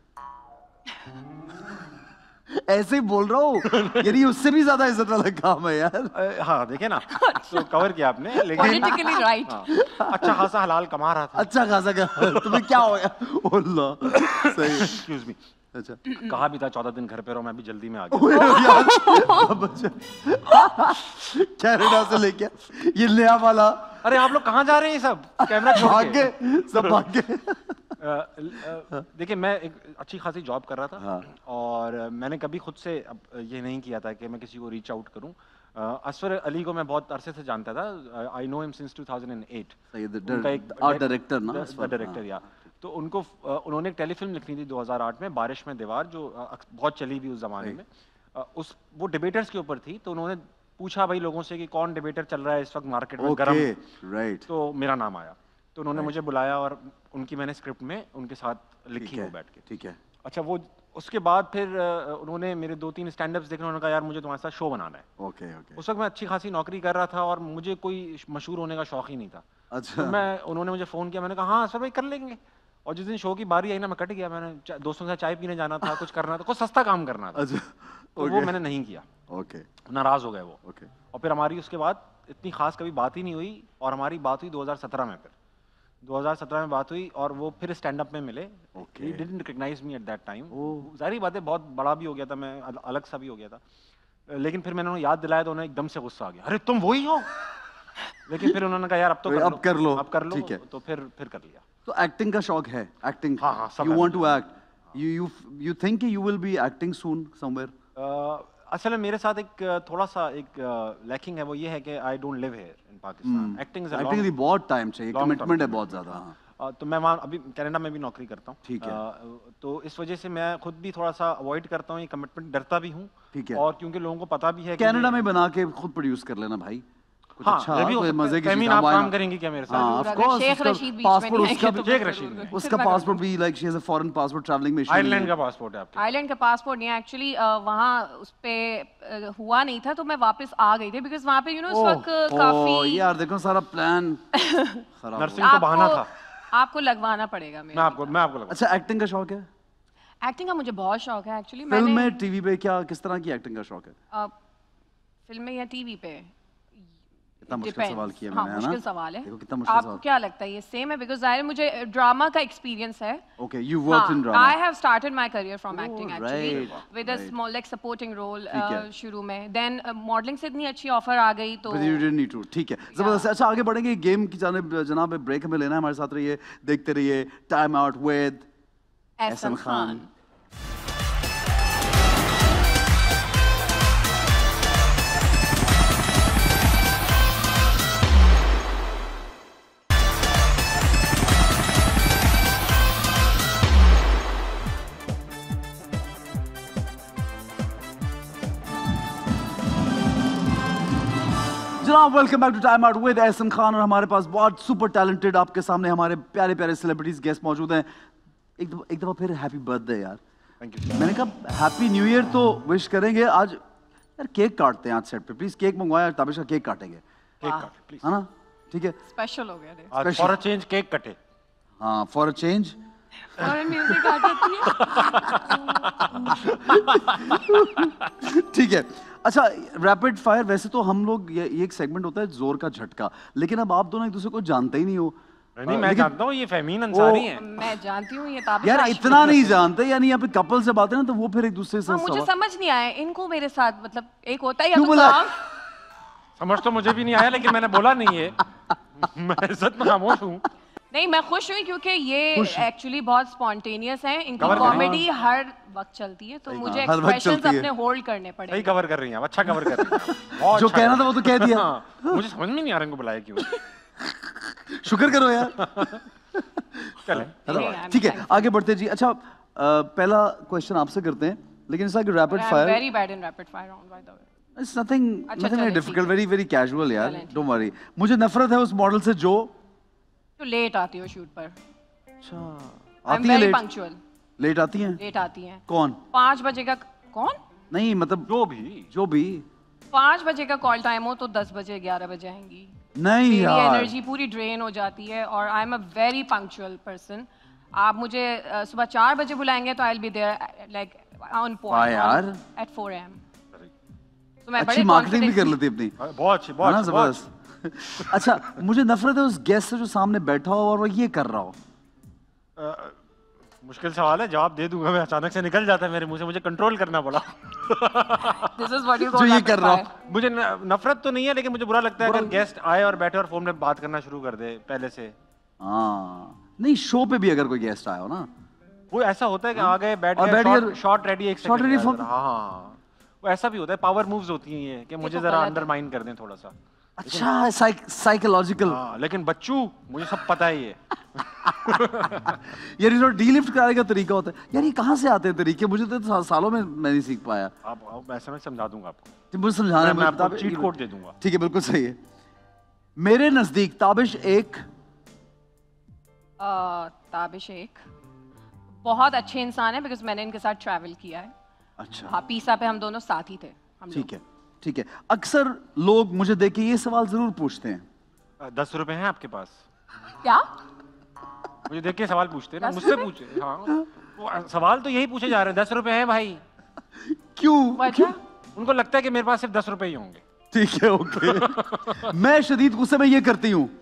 ऐसे ही बोल रहा हूँ, यानी उससे भी ज्यादा इज्जत वाला काम है यार। अ, हाँ देखे ना, तो कवर किया आपने, लेकिन पॉलिटिकली राइट। हाँ, अच्छा खासा हलाल कमा रहा था। अच्छा खासा कर तुम्हें क्या हो गया? अल्लाह सही। Excuse me. अच्छा कहा भी था चौदह दिन घर पे रहो, मैं भी जल्दी में आ गया। ओए यार, बच्चा कनाडा से लेके ये नया वाला अरे आप लोग कहाँ जा रहे हैं ये सब? कैमरा छोड़ भाग के। गए, सब भाग गए। अ, अ, देखिए मैं एक अच्छी खासी जॉब कर रहा था, हाँ। और मैंने कभी खुद से अब ये नहीं किया था कि मैं किसी को रीच आउट करूं। असफर अली को मैं बहुत अरसे से जानता था, I know him since two thousand eight. सही है, उनका एक आर्ट डायरेक्टर ना? डायरेक्टर या तो उनको अ, उन्होंने एक टेलीफिल्म लिखनी थी दो हज़ार आठ में, बारिश में दीवार, जो अ, अक्स- बहुत चली भी उस जमाने में। अ, उस वो डिबेटर्स के ऊपर थी, तो उन्होंने पूछा भाई लोगों से कि कौन डिबेटर चल रहा है इस वक्त मार्केट में ओके, गरम, राइट, तो मेरा नाम आया, तो उन्होंने मुझे बुलाया और उनकी मैंने स्क्रिप्ट में उनके साथ लिखी ठीक वो है, बैठ के। ठीक है, अच्छा, वो उसके बाद फिर अ, उन्होंने मेरे दो तीन स्टैंड अप्स देखे, उन्होंने कहा यार मुझे तुम्हारे साथ शो बनाना है। ओके, ओके, उस वक्त मैं अच्छी खासी नौकरी कर रहा था और मुझे कोई मशहूर होने का शौक ही नहीं था। अच्छा, तो मैं उन्होंने मुझे फ़ोन किया, मैंने कहा हाँ सर भाई कर लेंगे। और जिस दिन शो की बारी आई ना, मैं कट गया, मैंने चा- दोस्तों के साथ चाय पीने जाना था, कुछ करना था, कुछ सस्ता काम करना था, अच्छा, तो वो मैंने नहीं किया, ओके, नाराज़ हो गए वो। ओके, और फिर हमारी उसके बाद इतनी खास कभी बात ही नहीं हुई, और हमारी बात हुई दो हज़ार सत्रह में। फिर दो हज़ार सत्रह में बात हुई और वो फिर स्टैंड अप में मिले। Okay. He didn't recognize me at that time। ओह। सारी बातें, बहुत बड़ा भी हो गया था मैं, अल- अलग सा भी हो गया था, लेकिन फिर मैंने उन्हें याद दिलाया तो उन्हें एकदम से गुस्सा आ गया, अरे तुम वही हो। लेकिन फिर उन्होंने कहा यार अब तो तो कर अब लो, कर लो, अब कर लो, ठीक है। तो फिर फिर कर लिया। तो एक्टिंग का शौक है, एक्टिंग, हाँ, हाँ, सब यू है वांट टू मुझे। Act, you you you think you will be acting soon somewhere? अ, असल में मेरे साथ एक अ, थोड़ा सा एक लैकिंग है, वो ये है कि I don't live here in Pakistan. Acting is a acting के लिए बहुत टाइम चाहिए, long term कमिटमेंट है commitment, बहुत ज्यादा, हाँ। अ, तो मैं वहाँ अभी कनाडा में भी नौकरी करता हूँ। ठीक है। अ, तो इस वजह से मैं खुद भी थोड़ा सा अवॉइड करता हूँ ये कमिटमेंट, डरता भी हूँ। ठीक है। और क्योंकि लोगों को पता भी है कि कनाडा ये- में बना के खुद प्रोड्यूस कर लेना भाई, कुछ हाँ, अच्छा, ये भी हो कोई सकता है। मजे की फहमीन, चीज़, आप why काम not? करेंगी क्या मेरे साथ? हाँ, जरूर, of अगर course, शेख उसका रशीद बीच में passport नहीं आएंगे उसका तो भी- शेख मैं रशीद जरूर नहीं। करूँगी। उसका फिर मैं पासपोर्ट करूँगी। भी like she has a foreign passport, travelling में issue नहीं आयरलैंड है। का पासपोर्ट है आपके? आइलैंड का पासपोर्ट नहीं है एक्चुअली, वहाँ उस पे अ, हुआ नहीं था, तो मैं वापस आ गई थी, बिकॉज वहाँ पे यू नो उस वक्त ओह, काफी यार देखो सारा प्लान खराब हो नर्सिंग गया। को बहाना था। आपको लगवाना पड़ेगा मैं मेरे आपको मैं आपको लगा अच्छा, एक्टिंग का शौक है? एक्टिंग का मुझे बहुत शौक है एक्चुअली। फिल्म मैंने में, टीवी पे, क्या किस तरह की एक्टिंग का शौक है? अ, फिल्म में या टीवी पे? कितना मुश्किल Depends. सवाल किया हाँ, मैंने, है ना? मुश्किल सवाल है। देखो कितना मुश्किल आपको सवाल। क्या लगता है ये सेम है? बिकॉज जाहिर है मुझे ड्रामा का एक्सपीरियंस है। Okay, you work in drama. I have started my career from Oh, acting actually right, with a right. Small like supporting role ठीक है। शुरू में। देन मॉडलिंग से इतनी अच्छी ऑफर आ गई तो But you didn't need to, ठीक है, जबरदस्त। अच्छा, आगे बढ़ेंगे गेम की जानिब, जनाब ब्रेक हमें लेना है, हमारे साथ रहिए, देखते रहिए time out with Ehsan Khan. जनाब welcome back to time out with Ehsan Khan, और हमारे पास बहुत सुपर टैलेंटेड आपके सामने हमारे प्यारे प्यारे सेलिब्रिटीज गेस्ट मौजूद हैं। एक दफा एक दफा फिर हैप्पी बर्थडे यार। Thank you. मैंने कहा हैप्पी न्यू ईयर तो विश करेंगे आज, यार केक काटते हैं आज सेट पे, प्लीज केक मंगवाया, ताबिश का केक काटेंगे, केक काट प्लीज। है ना? ठीक है, स्पेशल हो गया रे। आज Special. For a change cake कटे। हाँ, फॉर अ चेंज। और म्यूजिक आ जाती है। ठीक है, अच्छा रैपिड फायर, वैसे तो हम लोग ये, ये एक सेगमेंट होता है जोर का झटका, लेकिन अब आप दोनों एक दूसरे को जानते ही नहीं हो। नहीं, मैं लेकिन- जानता हूँ ये फहमीन अंसारी हैं। मैं जानती हूँ ये ताबिश यार आशिक। इतना नहीं जानते, यानी यहाँ पे कपल से बातें ना, तो वो फिर एक दूसरे से हाँ, मुझे सवाल- समझ नहीं आया इनको मेरे साथ, मतलब एक होता है या क्यों तो बोला? काम। समझ तो मुझे भी नहीं आया, लेकिन मैंने बोला नहीं है। मैं इज्जत में खामोश हूँ। नहीं, मैं खुश हुई क्योंकि ये एक्चुअली बहुत स्पॉन्टेनियस हैं, इनकी कवर करें। कॉमेडी हर वक्त चलती है, तो मुझे हर वक्त एक्सप्रेशंस चलती है। अपने होल्ड करने सही पड़ेंगे। कवर कर रही हैं आप, अच्छा कवर कर रही हैं। बहुत जो अच्छा कहना cover- था वो तो कह दिया। हाँ, मुझे समझ में नहीं आ रहा इनको बुलाया क्यों। शुक्र करो यार। चले। नहीं, I'm ठीक है, thankful. आगे बढ़ते जी। अच्छा, अ, पहला क्वेश्चन आपसे करते हैं, लेकिन it's like rapid I'm fire, very bad in rapid fire round, by the way. It's nothing अच्छा, नथिंग चलें, डिफिकल्ट, ठीक है। वेरी वेरी कैजुअल यार, चलें, ठीक डोंट वरी। मुझे नफरत है उस मॉडल से जो, तो लेट आती हो शूट पर। अच्छा आई एम आती है वेरी लेट, पंक्चुअल। लेट आती हैं? लेट आती हैं। कौन? पाँच बजे का कौन? नहीं मतलब जो भी जो भी। पाँच बजे का कॉल टाइम हो तो दस बजे ग्यारह बजे आएंगी। नहीं मेरी यार, एनर्जी पूरी ड्रेन हो जाती है, और I am a very punctual person. आप मुझे अ, सुबह चार बजे बुलाएंगे तो I will be there like on वाह यार। Point at four AM. तो मैं अच्छी बड़े मार्केटिंग भी कर confidently- लेती अपनी, बहुत अच्छी, है बहुत ना? अच्छी, बहुत जबरदस्त। अच्छा, मुझे नफरत है उस गेस्ट से जो सामने बैठा हो और वो ये कर रहा हो। अ, मुश्किल सवाल है, जवाब दे दूंगा मैं, अचानक से निकल जाता है मेरे मुंह से, मुझे कंट्रोल करना पड़ा। This is what you जो call ये rapid कर रहा fire. हो। मुझे न- नफरत तो नहीं है, लेकिन मुझे बुरा लगता है अगर गेस्ट आए और बैठे और फोन में बात करना शुरू कर दे पहले से। हाँ, नहीं शो पे भी अगर कोई गेस्ट आया हो ना, वो ऐसा होता है कि आ गए, बैठ और गए, बैठ शॉट गए- शॉट रेडी, एक shot सेकंड ready यार, for- जरा, हाँ हाँ, वो ऐसा भी होता है, पावर मूव्स होती हैं ये कि मुझे तो जरा गलत है। अंडरमाइन कर दें थोड़ा सा। अच्छा साइकोलॉजिकल। हाँ, लेकिन बच्चू मुझे सब पता है ये। यार ये डीलिफ्ट कराने का तरीका होता है यार, ये कहाँ से आते हैं तरीके? मुझे तो सा, सालों में मैं नहीं सीख पाया। आप, आप ऐसा मैं समझा दूंगा आपको। जी, मुझे समझाने मैं आपको चीट कोड दे दूंगा। ठीक है, बिल्कुल सही है। मेरे नजदीक ताबिश एक uh, ताबिश एक बहुत अच्छे इंसान है, बिकॉज मैंने इनके साथ ट्रैवल किया है। अच्छा, हाँ, पीसा पे हम दोनों साथ ही थे। हम ठीक है ठीक है। अक्सर लोग मुझे देख के ये सवाल जरूर पूछते हैं, दस रुपए हैं आपके पास? क्या? मुझे देख के सवाल पूछते हैं ना, मुझसे पूछे। हाँ, सवाल तो यही पूछे जा रहे हैं, दस रुपए हैं भाई? क्यों? वजह? उनको लगता है कि मेरे पास सिर्फ दस रुपए ही होंगे। ठीक है, ओके। मैं शदीद गुस्से में ये करती हूँ,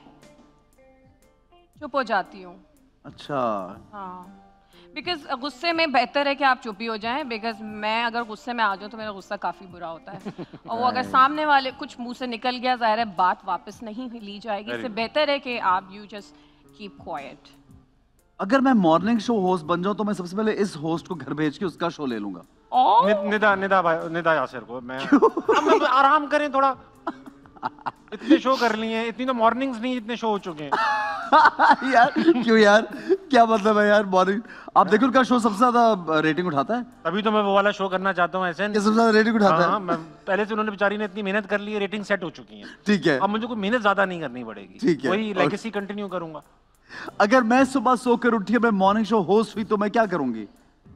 चुप हो जाती हूँ। अच्छा, हाँ, बिकॉज गुस्से में बेहतर है कि आप चुप ही हो जाएं, बिकॉज मैं अगर गुस्से में आ जाऊँ तो मेरा गुस्सा काफ़ी बुरा होता है। और वो अगर सामने वाले कुछ मुंह से निकल गया, जाहिर है बात वापस नहीं ली जाएगी। इससे बेहतर है कि आप यू जस्ट कीप क्वाइट। अगर मैं मॉर्निंग शो होस्ट बन जाऊं तो मैं सबसे पहले इस होस्ट को घर भेज के उसका शो ले लूंगा। और नि, निदा निदा भाई, निदा यासिर को मैं, अब आराम करें थोड़ा। इतने शो कर लिए, इतनी तो मॉर्निंग्स नहीं, इतने शो हो चुके हैं। यार क्यों यार, क्या मतलब है यार मॉर्निंग? आप देखो उनका शो सबसे ज्यादा रेटिंग उठाता है। तभी तो मैं वो वाला शो करना चाहता हूँ ऐसे। सबसे ज्यादा रेटिंग उठाता हाँ, है। मैं पहले से उन्होंने बेचारी ने इतनी मेहनत कर ली है, रेटिंग सेट हो चुकी है। ठीक है, अब मुझे कोई मेहनत ज्यादा नहीं करनी पड़ेगी। ठीक है, वही लेगेसी कंटिन्यू करूंगा। अगर मैं सुबह सोकर उठी, मैं मॉर्निंग शो होस्ट हुई तो मैं क्या करूंगी?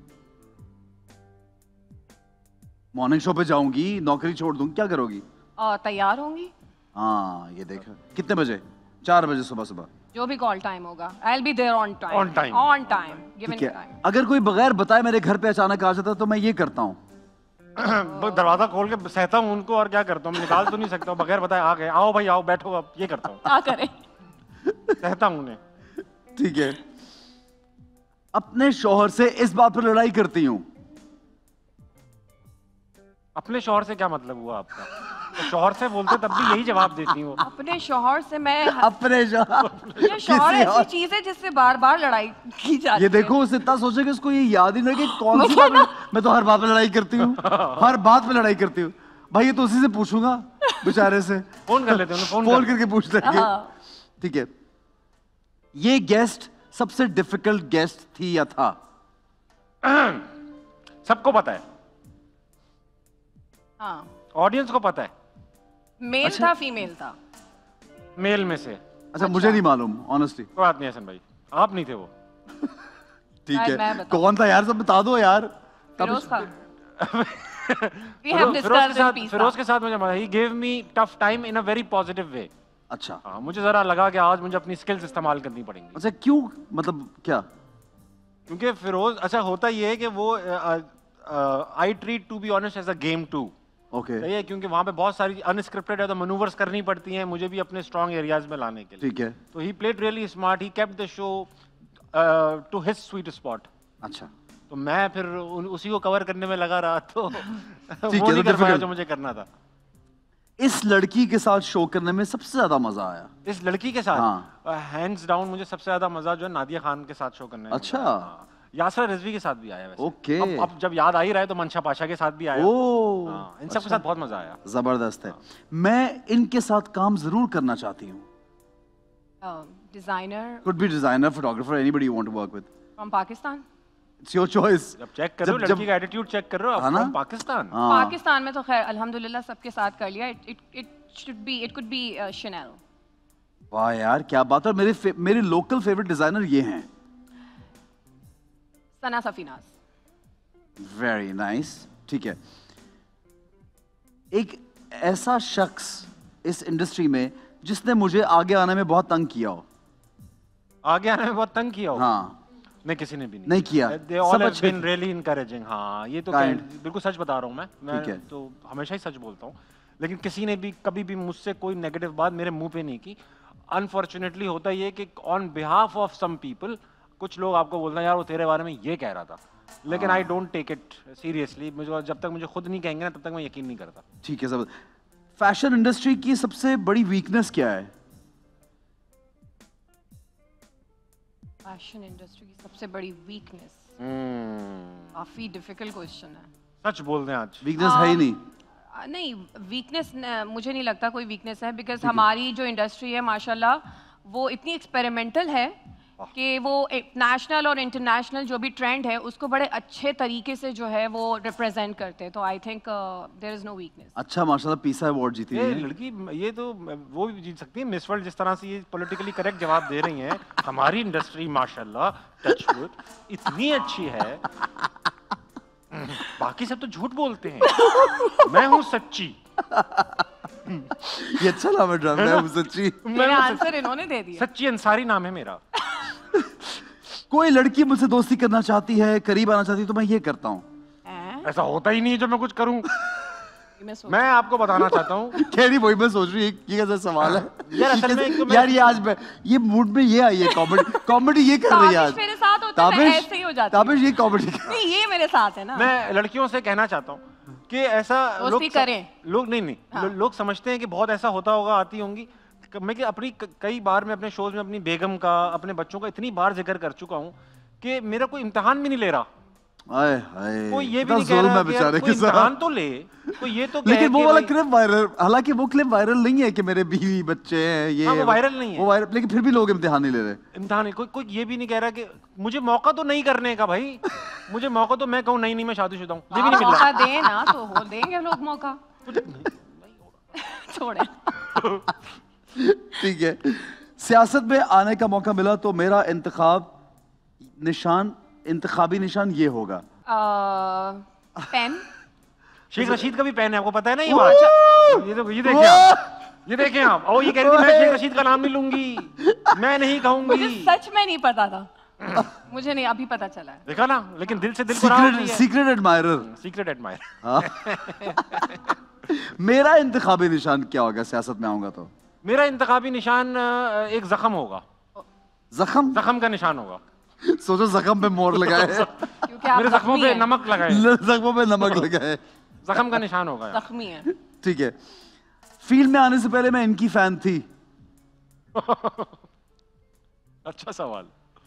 मॉर्निंग शो पे जाऊंगी, नौकरी छोड़ दूंगी, क्या करोगी? आ, तैयार होंगी। हाँ, ये देखो कितने बजे? चार बजे सुबह सुबह। जो भी कॉल टाइम होगा, I will be there on time. On time. On time, given ठीक है, टाइम। अगर कोई बगैर बताए मेरे घर पे अचानक आ जाता तो मैं ये करता हूँ, बस दरवाजा खोल के सहता हूँ उनको, और क्या करता हूँ? मैं निकाल तो नहीं सकता, बगैर बताए आ गए, आओ भाई आओ, बैठो, अब ये करता हूँ। क्या करें? सहता हूँ उन्हें। ठीक है। अपने शौहर से इस बात पर लड़ाई करती हूँ। अपने शौहर से क्या मतलब हुआ आपका? तो शौहर से बोलते तब भी यही जवाब देती हूँ। अपने शौहर से मैं अपने शौहर, ये शौहर किसी ऐसी और- चीज है जिससे बार बार लड़ाई की जाती ये है। देखो, उसे इतना सोचे कि उसको ये याद ही नहीं कि कौन सी बात में- मैं तो हर बात पे लड़ाई करती हूँ, हर बात पे लड़ाई करती हूँ। भाई ये तो उसी से पूछूंगा बेचारे से, फोन कर लेते हैं, फोन फोन कर। करके पूछ लेंगे। हाँ। ठीक है, ये गेस्ट सबसे डिफिकल्ट गेस्ट थी या था? सबको पता है, हाँ, ऑडियंस को पता है। मेल अच्छा। था फीमेल था? मेल में से। अच्छा, मुझे नहीं मालूम ऑनेस्टली। कोई बात नहीं हसन भाई, आप नहीं थे वो। ठीक शायद है, मैं बताऊं। कौन था यार, सब बता दो यार। फिरोज खान। We फिरोज have के discussed साथ, in फिरोज pizza. के साथ मुझे मजा, he gave me tough time in a very positive way। अच्छा हाँ, मुझे जरा लगा कि आज मुझे अपनी स्किल्स इस्तेमाल करनी पड़ेंगी। अच्छा, क्यों, मतलब क्या? क्योंकि फिरोज, अच्छा होता ये है कि वो I treat to be honest as a game too. Okay, सही है, क्योंकि वहाँ पे बहुत सारी अनस्क्रिप्टेड है तो मनूवर्स करनी पड़ती हैं मुझे भी अपने स्ट्रॉन्ग एरियाज में लाने के लिए। ठीक है, तो he played really smart, he kept the show to his sweet spot. अच्छा तो मैं फिर उन, उसी को कवर करने में लगा रहा, तो वो है, नहीं तो कर पाया difficult। जो मुझे करना था। इस लड़की के साथ शो करने में सबसे ज्यादा मजा आया? इस लड़की के साथ हैंड्स डाउन मुझे सबसे ज्यादा मजा जो है नादिया खान के साथ शो करने में। अच्छा। हाँ। यासर रिजवी के साथ भी आया वैसे। ओके। अब, अब जब याद आ ही रहा है तो मंशा पाशा के साथ भी आया। ओ, हाँ, इन सब के साथ बहुत मजा आया। जबरदस्त है। मैं इनके साथ काम जरूर करना चाहती हूँ। Designer could be designer, photographer, anybody you want to work with. From Pakistan. It's your choice. जब चेक कर रहे हो जब- लड़की जब- का एटीट्यूड चेक कर रहे हो, हाँ ना? फ्रॉम पाकिस्तान। हाँ, पाकिस्तान में तो खैर अल्हम्दुलिल्लाह सबके साथ कर लिया। It it should be, it could be Chanel. वाह यार क्या बात है। मेरे फे- मेरे लोकल फेवरेट डिजाइनर ये हैं। सना सफीनाज। Very nice. ठीक है, एक ऐसा शख्स इस इंडस्ट्री में जिसने मुझे आगे आने में बहुत तंग किया हो। आगे आने में बहुत तंग किया हो? हाँ, नहीं, किसी ने भी नहीं, नहीं किया। They all सब have अच्छे been थे। really encouraging। हाँ, ये तो Kind. क्या- बिल्कुल सच बता रहा हूँ मैं मैं ठीक है। तो हमेशा ही सच बोलता हूँ, लेकिन किसी ने भी कभी भी मुझसे कोई नेगेटिव बात मेरे मुंह पे नहीं की। अनफॉर्चुनेटली होता ये कि on behalf of some people कुछ लोग आपको बोलते हैं यार वो तेरे बारे में ये कह रहा था, लेकिन I don't take it seriously. मुझे जब तक मुझे खुद नहीं कहेंगे ना तब तक मैं यकीन नहीं करता। ठीक है सब। फैशन इंडस्ट्री की सबसे बड़ी वीकनेस क्या है? फैशन इंडस्ट्री की सबसे बड़ी वीकनेस। हम्म, काफी डिफिकल्ट क्वेश्चन है। सच बोल दें आज। वीकनेस है ही नहीं। आ, नहीं, वीकनेस मुझे नहीं लगता कोई वीकनेस है, बिकॉज हमारी जो इंडस्ट्री है माशाल्लाह वो इतनी एक्सपेरिमेंटल है कि वो नेशनल और इंटरनेशनल जो भी ट्रेंड है उसको बड़े अच्छे तरीके से जो है वो रिप्रेजेंट करते हैं, तो I think there is no weakness. अच्छा माशाल्लाह पीसा अवार्ड जीती ये है लड़की, ये तो वो भी जीत सकती है मिस वर्ल्ड, जिस तरह से ये पॉलिटिकली करेक्ट जवाब दे रही हैं। हमारी इंडस्ट्री माशाल्लाह टचवुड इतनी अच्छी है, बाकी सब तो झूठ बोलते हैं, मैं हूँ सच्ची। ये अच्छा नाम है ड्रामा, मैं हूँ सच्ची। मेरा आंसर इन्होंने दे दिया। सच्ची अंसारी नाम है मेरा। कोई लड़की मुझसे दोस्ती करना चाहती है, करीब आना चाहती है, तो मैं ये करता हूँ। ऐसा होता ही नहीं है जो मैं कुछ करूं। मैं आपको बताना चाहता हूँ। कह रही वही मैं सोच रही हूँ, ये कैसा सवाल है यार, असल में तो यार ये आज मैं ये मूड में ये आई है, कॉमेडी कॉमेडी ये कर रही है आज। मेरे साथ होता है, मैं ऐसे ही हो जाती हूँ। ताबिश ये कॉमेडी नहीं, ये मेरे साथ है ना। मैं लड़कियों से कहना चाहता हूँ कि ऐसा लोग करें। लोग नहीं नहीं हाँ। लो, लोग समझते हैं कि बहुत ऐसा होता होगा, आती होंगी। मैं कि अपनी कई बार मैं अपने शोज में अपनी बेगम का, अपने बच्चों का इतनी बार जिक्र कर चुका हूँ कि मेरा कोई इम्तिहान भी नहीं ले रहा। आए हाय, कोई ये भी नहीं कह रहा कि यार कोई इम्तिहान तो ले, कोई ये तो लेकिन वो वाला क्लिप वायरल, हालांकि वो क्लिप वायरल नहीं है कि मेरे बीवी बच्चे हैं ये। हाँ, वो वायरल नहीं है, वो वायरल, लेकिन फिर भी लोग इम्तिहान नहीं ले रहे। इम्तिहान नहीं, कोई कोई ये भी नहीं कह रहा कि मुझे मौका तो नहीं करने का भाई, मुझे मौका तो मैं कहूँ नहीं नहीं मैं शादीशुदा हूँ, ये भी नहीं मिल रहा। मौका दें ना तो हो देंगे लोग मौका। छोड़े। ठीक है, सियासत में आने का मौका मिला तो मेरा इंतखाब निशान, इंतखाबी निशान ये होगा। पेन। शेख रशीद का भी पेन है, आपको पता है ना? ये वाला ये तो ये देखिए आप, ये देखिए आप। और ये कह रही थी मैं शेख रशीद का नाम नहीं लूंगी, मैं नहीं कहूंगी। मुझे सच में नहीं पता था, मुझे नहीं अभी पता चला है। देखा ना, लेकिन दिल से दिल को राह होती है। Secret admirer, secret admire. मेरा इंतखाबी निशान क्या होगा सियासत में आऊंगा तो? मेरा इंतखाबी निशान एक जख्म होगा। जख्म? जख्म का निशान होगा। सोचो जख्म पे मोर लगाए, मेरे जख्मों पे नमक लगाए, जख्मों पे नमक लगाए, जख्म का निशान होगा। जख्मी है। ठीक है, फील्ड में आने से पहले मैं इनकी फैन थी। अच्छा सवाल।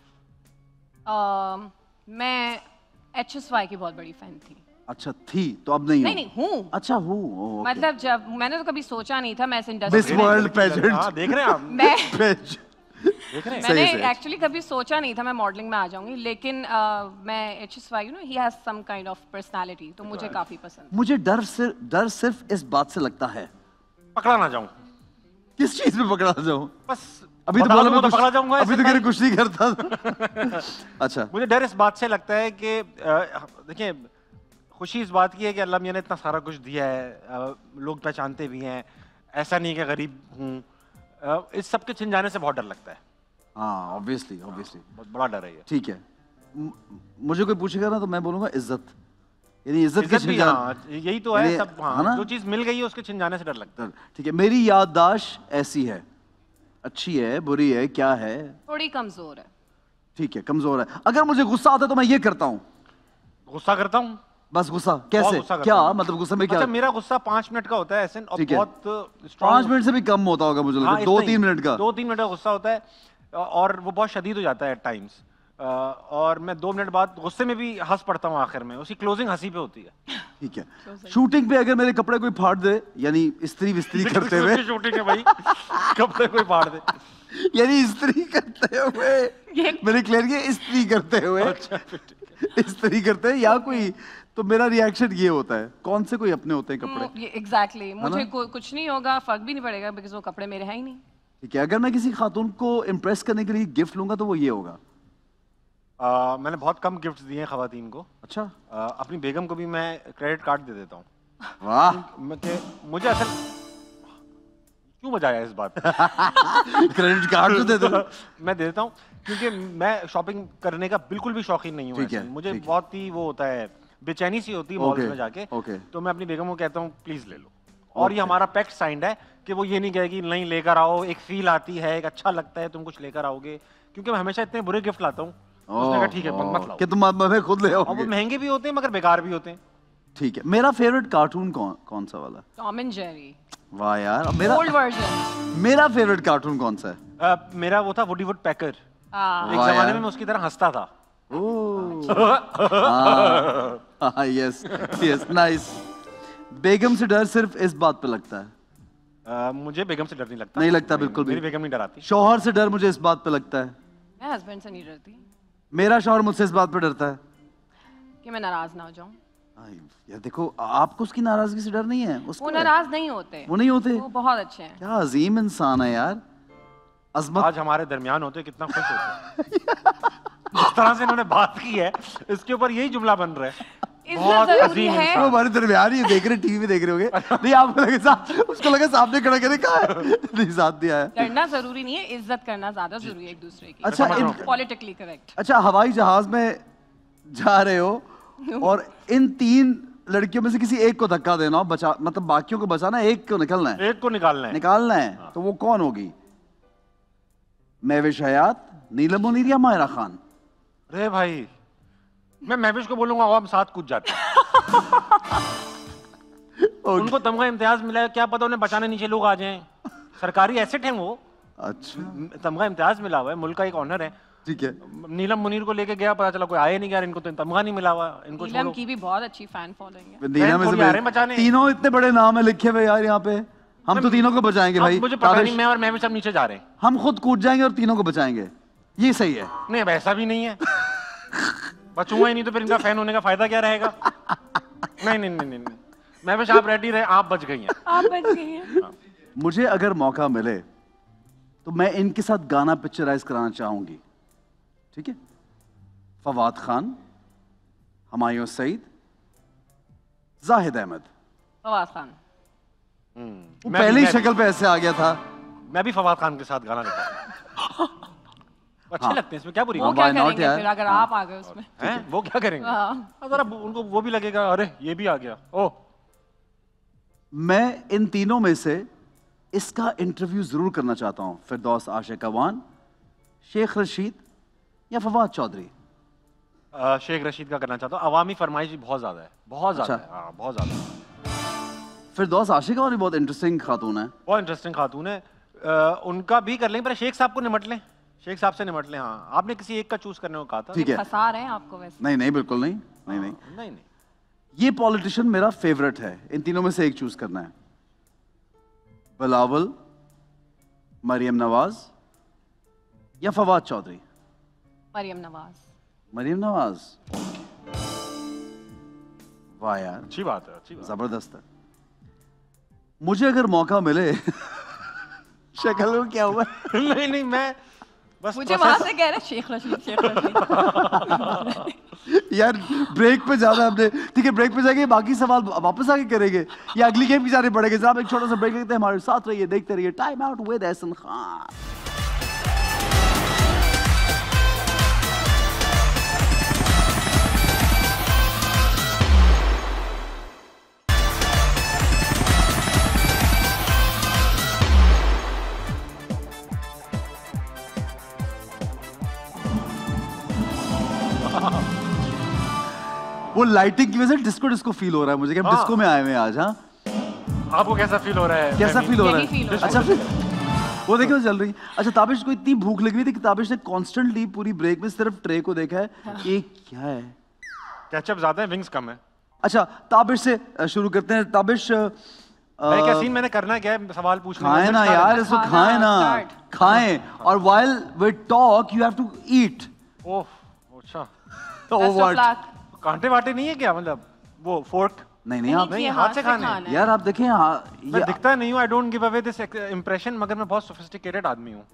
uh, मैं एच एस वाई की बहुत बड़ी फैन थी। अच्छा थी, तो अब नहीं नहीं नहीं हूँ। अच्छा हूँ, मतलब जब मैंने तो कभी सोचा नहीं था मैं इस इंडस्ट्री मिस वर्ल्ड पेजेंट देख रहे हैं आप? मैं देख रहे हैं? मैंने एक्चुअली कभी सोचा नहीं था मैं मॉडलिंग में आ जाऊंगी, लेकिन uh, मैं H S Y, you know, he has some kind of personality, तो मुझे काफी पसंद। मुझे डर से डर सिर्फ इस बात से लगता है पकड़ा ना जाऊं। किस चीज में पकड़ा जाऊं? बस अभी तो बोला मैं तो पकड़ा जाऊंगा, अभी तो मेरे कुछ नहीं करता। अच्छा, मुझे डर इस बात से लगता है कि देखिए, खुशी इस बात की है कि अल्लाह मियां ने इतना सारा कुछ दिया है, लोग पहचानते भी हैं, ऐसा नहीं कि गरीब हूँ, इस सब के छिन जाने से बहुत डर लगता है। हाँ, ऑब्वियसली ऑब्वियसली बहुत बड़ा डर है ये। ठीक है, मुझे कोई पूछेगा ना तो मैं बोलूंगा इज्जत, यानी इज्जत के छिन जाने, यही तो है सब। हाँ, जो चीज मिल गई है उसके छिन जाने से डर लगता है। ठीक है, मेरी याददाश्त ऐसी है, अच्छी है, बुरी है, क्या है? थोड़ी कमजोर है। ठीक है, कमजोर है। अगर मुझे गुस्सा आता है तो मैं ये करता हूँ, गुस्सा करता हूँ। बस गुस्सा कैसे? गुस्सा क्या मतलब गुस्सा में क्या? अच्छा, मेरा गुस्सा पांच मिनट का होता है ऐसे, और बहुत पांच मिनट से भी कम होता होगा मुझे लगता है, दो तीन मिनट का। दो तीन मिनट का गुस्सा होता है और वो बहुत शदीद हो जाता है टाइम्स, और मैं दो मिनट बाद गुस्से में भी हंस पड़ता हूँ, आखिर में उसकी क्लोजिंग हंसी पे होती है। ठीक है, शूटिंग पे अगर मेरे कपड़े कोई फाड़ दे, यानी इस्त्री विस्त्री करते हुए, शूटिंग है भाई, कपड़े कोई फाड़ दे यानी इस्त्री करते हुए, मैंने क्लियर किया, इस्त्री करते हुए, इस्त्री करते हैं या कोई, तो मेरा रिएक्शन ये होता है, कौन से कोई अपने होते हैं कपड़े? एग्जैक्टली, मुझे कुछ नहीं होगा, फर्क भी नहीं पड़ेगा, बिकॉज़ वो कपड़े मेरे हैं ही नहीं। ठीक है, अगर मैं किसी खातून को इम्प्रेस करने के लिए गिफ्ट लूंगा तो वो ये होगा। Uh, मैंने बहुत कम गिफ्ट्स दिए हैं खवातीन को। अच्छा। uh, अपनी बेगम को भी मैं क्रेडिट कार्ड दे देता हूँ। वाह। मुझे असल क्यों मजा आया इस बात? क्रेडिट कार्ड तो दे दो। मैं दे देता हूँ क्योंकि मैं शॉपिंग करने का बिल्कुल भी शौकीन नहीं हूँ। मुझे बहुत ही वो होता है, बेचैनी सी होती है मॉल में जाके, तो मैं अपनी बेगम को कहता हूँ प्लीज ले लो, और ये हमारा पैक्ट साइंड है कि वो ये नहीं कहेगी नहीं लेकर आओ, एक फील आती है, एक अच्छा लगता है तुम कुछ लेकर आओगे, क्योंकि मैं हमेशा इतने बुरे गिफ्ट लाता हूँ। उसने कहा ठीक है मत लाओ, कि तुम मैं खुद ले आओगे। और वो महंगे भी होते हैं मगर बेकार भी होते हैं। ठीक है, मेरा फेवरेट कार्टून कौन कौन सा वाला? Tom and Jerry. वाह यार, मेरा ओल्ड वर्जन। मेरा फेवरेट कार्टून कौन सा है? uh, मेरा वो था वुडी वुड पैकर। एक जमाने में मैं उसकी तरह हंसता था। Yes yes, nice. बेगम से डर सिर्फ इस बात पे लगता है? uh, मुझे बेगम से डर नहीं लगता। नहीं लगता बिल्कुल भी? मेरी बेगम नहीं डराती। शौहर से डर मुझे इस बात पे लगता है? मैं हस्बैंड से नहीं डरती मेरा शौहर मुझसे इस बात पे डरता है कि मैं नाराज ना हो जाऊं। आई, यार देखो आपको उसकी नाराजगी से डर नहीं है, उसको वो है। नाराज नहीं होते, वो नहीं होते, वो बहुत अच्छे हैं। क्या अजीम इंसान है यार। अजमत आज हमारे दरमियान होते कितना खुश होते। जिस तरह से इन्होंने बात की है इसके ऊपर यही जुमला बन रहा है। इज्जत जरूरी है। वो हमारे दरमियान ही देख रहे, टीवी देख रहे होंगे। नहीं आपको लगे साथ, उसको लगा सामने खड़ा करे कहा है नहीं साथ दिया है। डरना जरूरी नहीं है, इज्जत करना ज्यादा जरूरी है एक दूसरे की। अच्छा पॉलिटिकली करेक्ट। अच्छा हवाई जहाज में जा रहे हो और इन तीन लड़कियों में से किसी एक को धक्का देना हो, बचा मतलब बाकियों को बचाना, एक को निकलना है, एक को निकालना है निकालना है हाँ। तो वो कौन होगी? महविश हयात, नीलम मुनीर या मायरा खान? अरे भाई मैं महविश को बोलूंगा हम साथ कूद जाते हैं। उनको तमगा इम्तियाज मिला है, क्या पता उन्हें बचाने नीचे लोग आ जाएं। सरकारी एसेट हैं वो। अच्छा तमगा इम्तियाज मिला हुआ है, मुल्क का एक ऑनर है। ठीक है। नीलम मुनीर को लेके गया, पता चला कोई आया नहीं, यार इनको तो तमगा नहीं मिला हुआ, इनको नीलम की भी बहुत अच्छी फैन फॉलोइंग है। नीलम में से तीनों इतने बड़े नाम है लिखे हुए यार यहाँ पे, हम तो तीनों को बचाएंगे भाई। मुझे पता नहीं, मैं और मैं भी सब नीचे जा रहे हैं। हम खुद कूद जाएंगे और तीनों को बचाएंगे, ये सही है? नहीं अब ऐसा भी नहीं है। बचूंगा ही नहीं तो फिर इनका फैन होने का फायदा क्या रहेगा? नहीं नहीं नहीं नहीं, नहीं। मैं बस आप रेडी रहे, आप बच गई हैं। आप बच गई हैं। मुझे अगर मौका मिले तो मैं इनके साथ गाना पिक्चराइज कराना चाहूंगी, ठीक है? फवाद खान, हुमायूं सईद, जाहिद अहमद। फवाद खान वो पहले ही शक्ल पे ऐसे आ गया था। मैं भी फवाद खान के साथ गाना लिखा। अच्छे हाँ। लगते हैं, इसमें क्या बुरी वो बात क्या Why not करेंगे यार? फिर अगर आप आ गए उसमें? है? वो क्या करेंगे? हाँ। जरा उनको वो भी लगेगा, अरे ये भी आ गया। ओह मैं इन तीनों में से इसका इंटरव्यू जरूर करना चाहता हूं। फिरदौस आशिक अवान, शेख रशीद या फवाद चौधरी? आ, शेख रशीद का करना चाहता हूँ। अवामी फरमाइश बहुत ज्यादा है, बहुत ज्यादा अच्छा। है, हाँ, बहुत ज्यादा। फिरदौस आशिक अवान भी बहुत इंटरेस्टिंग खातून है। बहुत इंटरेस्टिंग खातून है। आ, उनका भी कर लेंगे, पर शेख साहब को निमट लें, शेख साहब से निमट लें। हाँ, आपने किसी एक का चूज करने को कहा था। ठीक है। फंसा रहे हैं आपको वैसे? नहीं नहीं बिल्कुल नहीं, नहीं नहीं नहीं नहीं ये पॉलिटिशियन मेरा फेवरेट है, इन तीनों में से एक चूज करना है। बिलावल, मरियम नवाज या फवाद चौधरी? मरियम नवाज। मरियम नवाज, वाह यार, अच्छी बात है, अच्छी बात। जबरदस्त है। मुझे अगर मौका मिले शक्ल में क्या हुआ? नहीं नहीं मैं बस मुझे वहां से कह रहे शेख रशीद, शेख रशीद। यार ब्रेक पे जाना हमने, ठीक है ब्रेक पे जाएंगे, बाकी सवाल वापस आके करेंगे या अगली गेम की जाने पड़ेंगे। साहब एक छोटा सा ब्रेक लेते हैं, हमारे साथ रहिए, देखते रहिए time out with Ehsan Khan. वो लाइटिंग की वजह से डिस्को डिस्को फील हो रहा है मुझे कि हम हाँ। डिस्को में आए हुए हैं आज। हाँ आपको कैसा फील हो रहा है? कैसा फील हो रहा यही feel हो है? रहा अच्छा फिर वो देखो चल रही। अच्छा ताबिश को इतनी भूख लगी हुई थी कि ताबिश ने कॉन्स्टेंटली पूरी ब्रेक में सिर्फ ट्रे को देखा है कि क्या है। केचप ज्यादा है, विंग्स कम है। अच्छा ताबिश से अ, शुरू करते हैं। ताबिश अ, भाई क्या सीन मैंने करना क्या है? सवाल पूछना खाएं ना यार, इसको खाना, खाएं ना, start। खाएं और while we talk you have to eat। ओह अच्छा, तो Best of what? luck। कांटे वाटे नहीं है क्या? मतलब वो फोर्क नहीं नहीं आप नहीं, ये हाथ से खाने खाना है। यार आप देखें हाँ, मैं ये दिखता नहीं हूँ, I don't give away this impression, मगर मैं बहुत सोफिस्टिकेटेड आदमी हूँ।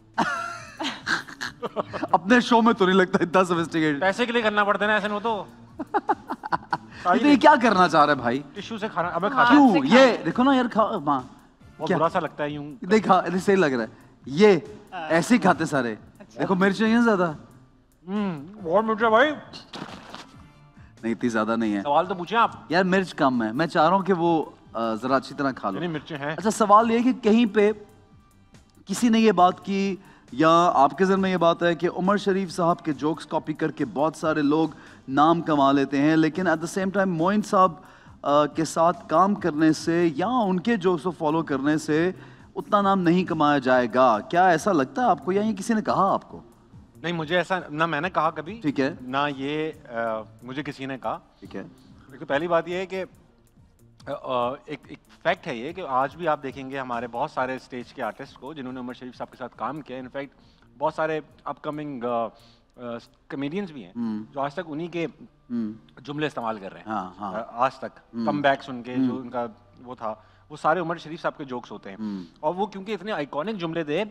अपने शो में तो नहीं लगता इतना सोफिस्टिकेटेड। पैसे के लिए करना पड़ता है ना, ऐसे में तो तो ये क्या करना चाह रहे हैं भाई? टिश्यू से खाना। अबे खा हाँ। क्यों? ये देखो ना यार खा माँ बहुत क्या? बुरा सा लगता है यूं। देखा सही लग रहा है ये ऐसे ही खाते सारे। देखो मिर्च चाहिए ज्यादा? हम्म बहुत मीठा भाई। नहीं इतनी ज्यादा नहीं है सवाल तो पूछे आप। यार, मिर्च कम है। मैं चाह रहा हूँ कि वो अ, जरा अच्छी तरह खा लो। नहीं मिर्चें हैं। अच्छा सवाल ये है कि कहीं पे किसी ने ये बात की या आपके जहन में ये बात है कि उमर शरीफ साहब के जोक्स कॉपी करके बहुत सारे लोग नाम कमा लेते हैं, लेकिन at the same time Moin sahab अ, के साथ काम करने से या उनके जोक्स को फॉलो करने से उतना नाम नहीं कमाया जाएगा? क्या ऐसा लगता है आपको या ये किसी ने कहा आपको? नहीं मुझे ऐसा ना मैंने कहा कभी, ठीक है ना ये आ, मुझे किसी ने कहा। ठीक है। देखो पहली बात ये है कि एक एक फैक्ट है ये कि आज भी आप देखेंगे हमारे बहुत सारे स्टेज के आर्टिस्ट को जिन्होंने उमर शरीफ साहब के साथ काम किया, इनफैक्ट बहुत सारे अपकमिंग कॉमेडियंस भी हैं जो आज तक उन्हीं के जुमले इस्तेमाल कर रहे हैं। हाँ, हाँ। आज तक कम बैक्स उनके जो उनका वो था वो सारे उमर शरीफ साहब के जोक्स होते हैं और वो क्योंकि इतने आइकॉनिक जुमले थे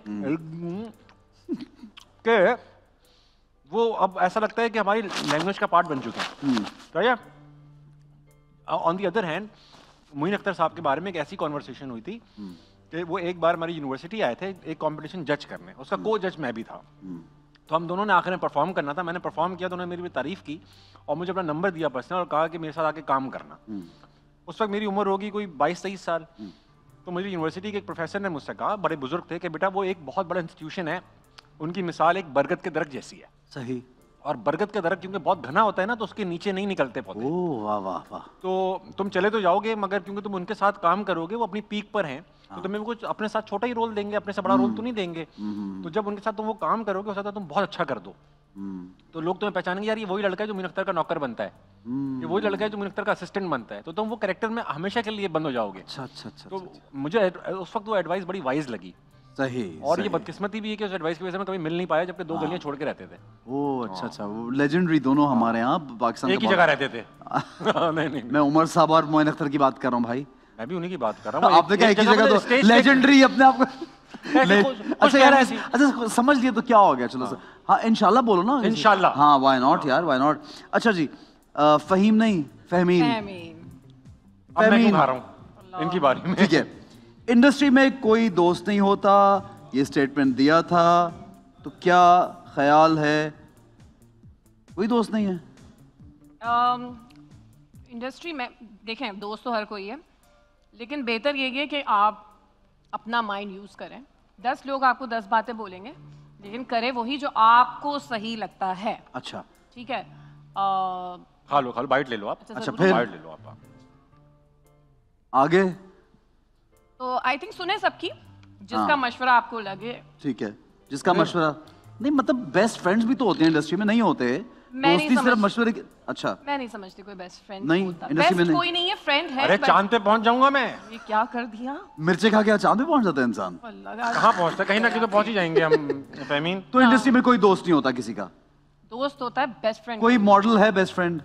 कि वो अब ऐसा लगता है कि हमारी लैंग्वेज का पार्ट बन चुके हैं। तो या on the other hand Moin Akhtar sahab के बारे में एक ऐसी कॉन्वर्सेशन हुई थी कि वो एक बार हमारी यूनिवर्सिटी आए थे एक कंपटीशन जज करने, उसका को जज मैं भी था। तो हम दोनों ने आखिर में परफॉर्म करना था, मैंने परफॉर्म किया तो उन्होंने मेरी भी तारीफ की और मुझे अपना नंबर दिया पर्सनल और कहा कि मेरे साथ आके काम करना। उस वक्त मेरी उम्र होगी कोई बाईस तेईस साल। तो मेरी यूनिवर्सिटी के एक प्रोफेसर ने मुझसे कहा, बड़े बुजुर्ग थे, कि बेटा वो एक बहुत बड़ा इंस्टीट्यूशन है, उनकी मिसाल एक बरगद के दरख्त जैसी है। सही। और बरगद का दरख्त क्योंकि बहुत घना होता है ना तो उसके नीचे नहीं निकलते पौधे। ओह वाह वाह वाह। तो तुम चले तो जाओगे मगर क्योंकि तुम उनके साथ काम करोगे वो अपनी पीक पर हैं तो तुम्हें कुछ अपने साथ छोटा ही रोल देंगे, अपने से बड़ा रोल तो नहीं देंगे। तो जब उनके साथ तुम वो काम करोगे हो सकता है तुम बहुत अच्छा कर दो तो लोग तुम्हें पहचानेंगे, यार ये वही लड़का है जो मोइन अख्तर का नौकर बनता है, ये वही लड़का है जो मोइन अख्तर का असिस्टेंट बनता है। तो तुम वो कैरेक्टर में हमेशा के लिए बंद हो जाओगे। अच्छा अच्छा अच्छा। तो मुझे उस वक्त वो एडवाइस बड़ी वाइज लगी। सही। और सही। ये बदकिस्मती भी है कि उस एडवाइस की वजह से मैं कभी मिल नहीं पाया जबकि दो गलियां छोड़ के रहते थे। ओह अच्छा अच्छा, वो लेजेंडरी दोनों हमारे यहाँ पाकिस्तान एक ही जगह रहते थे। नहीं नहीं मैं उमर साहब और मोइन अख्तर की बात कर रहा हूँ भाई। मैं भी उन्हीं की बात कर रहा हूँ। आपने क्या एक ही जगह तो लेजेंडरी अपने आप को। अच्छा यार अच्छा समझ लिए तो क्या हो गया। चलो सर हाँ इंशाल्लाह बोलो ना। इंशाल्लाह। हाँ व्हाई नॉट यार व्हाई नॉट। अच्छा जी फहीम नहीं फहमीन। अब मैं क्यों खा रहा हूँ इनकी बारी में। ठीक है, इंडस्ट्री में कोई दोस्त नहीं होता ये स्टेटमेंट दिया था तो क्या ख्याल है? कोई दोस्त नहीं है इंडस्ट्री में। देखें दोस्त तो हर कोई है लेकिन बेहतर ये है कि आप अपना माइंड यूज़ करें। दस लोग आपको दस बातें बोलेंगे लेकिन करें वही जो आपको सही लगता है। अच्छा ठीक है। खा लो खा लो बाइट ले लो आप। अच्छा फिर बाइट ले लो आप आगे। तो आई थिंक सुने सबकी जिसका मशवरा आपको लगे। ठीक है जिसका मशवरा नहीं मतलब बेस्ट फ्रेंड्स भी तो होते हैं इंडस्ट्री में, नहीं होते दोस्ती सिर्फ मशवरे के। अच्छा मैं नहीं समझती कोई बेस्ट फ्रेंड नहीं इंडस्ट्री में नहीं। कोई नहीं है फ्रेंड है। अरे चांद पे पहुंच जाऊंगा मैं। ये क्या कर दिया? मिर्चे खा के चांद पे पहुंच जाता है इंसान। कहाँ पहुंचता है? कहीं ना कहीं तो पहुंच ही जाएंगे हम फहमीन। तो इंडस्ट्री में कोई दोस्त नहीं होता किसी का? दोस्त होता है बेस्ट फ्रेंड। कोई मॉडल है बेस्ट फ्रेंड?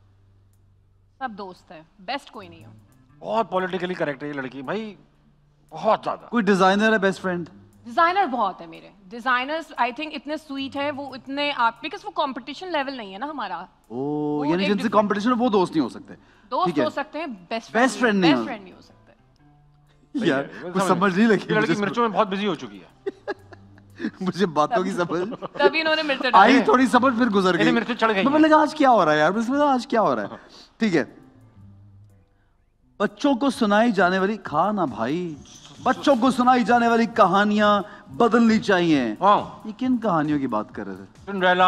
सब दोस्त है, बेस्ट कोई नहीं है। बहुत पॉलिटिकली करेक्ट है ये लड़की भाई, बहुत ज्यादा। कोई डिजाइनर है बेस्ट फ्रेंड? डिजाइनर बहुत है मेरे। डिजाइनर्स आई थिंक इतने स्वीट है वो, इतने आप बिकॉज़ वो कंपटीशन लेवल नहीं है ना हमारा। ओह यानी जिनसे कंपटीशन वो दोस्त नहीं हो सकते। दोस्त हो सकते हैं बेस्ट बेस्ट फ्रेंड नहीं बेस्ट फ्रेंड नहीं हो सकते। यार कुछ समझ नहीं लगी। लड़की मिर्चों में बहुत बिजी हो चुकी है। मुझे बातों की समझ तभी इन्होंने मिर्च आई थोड़ी समझ फिर गुजर गई। मिर्च चढ़ गई। मैं लगा आज क्या हो रहा है यार, मैं समझा आज क्या हो रहा है। ठीक है, बच्चों को सुनाई जाने वाली खा ना भाई बच्चों को सुनाई जाने वाली कहानियां बदलनी चाहिए। ये किन कहानियों की बात कर रहे थे? सिंड्रेला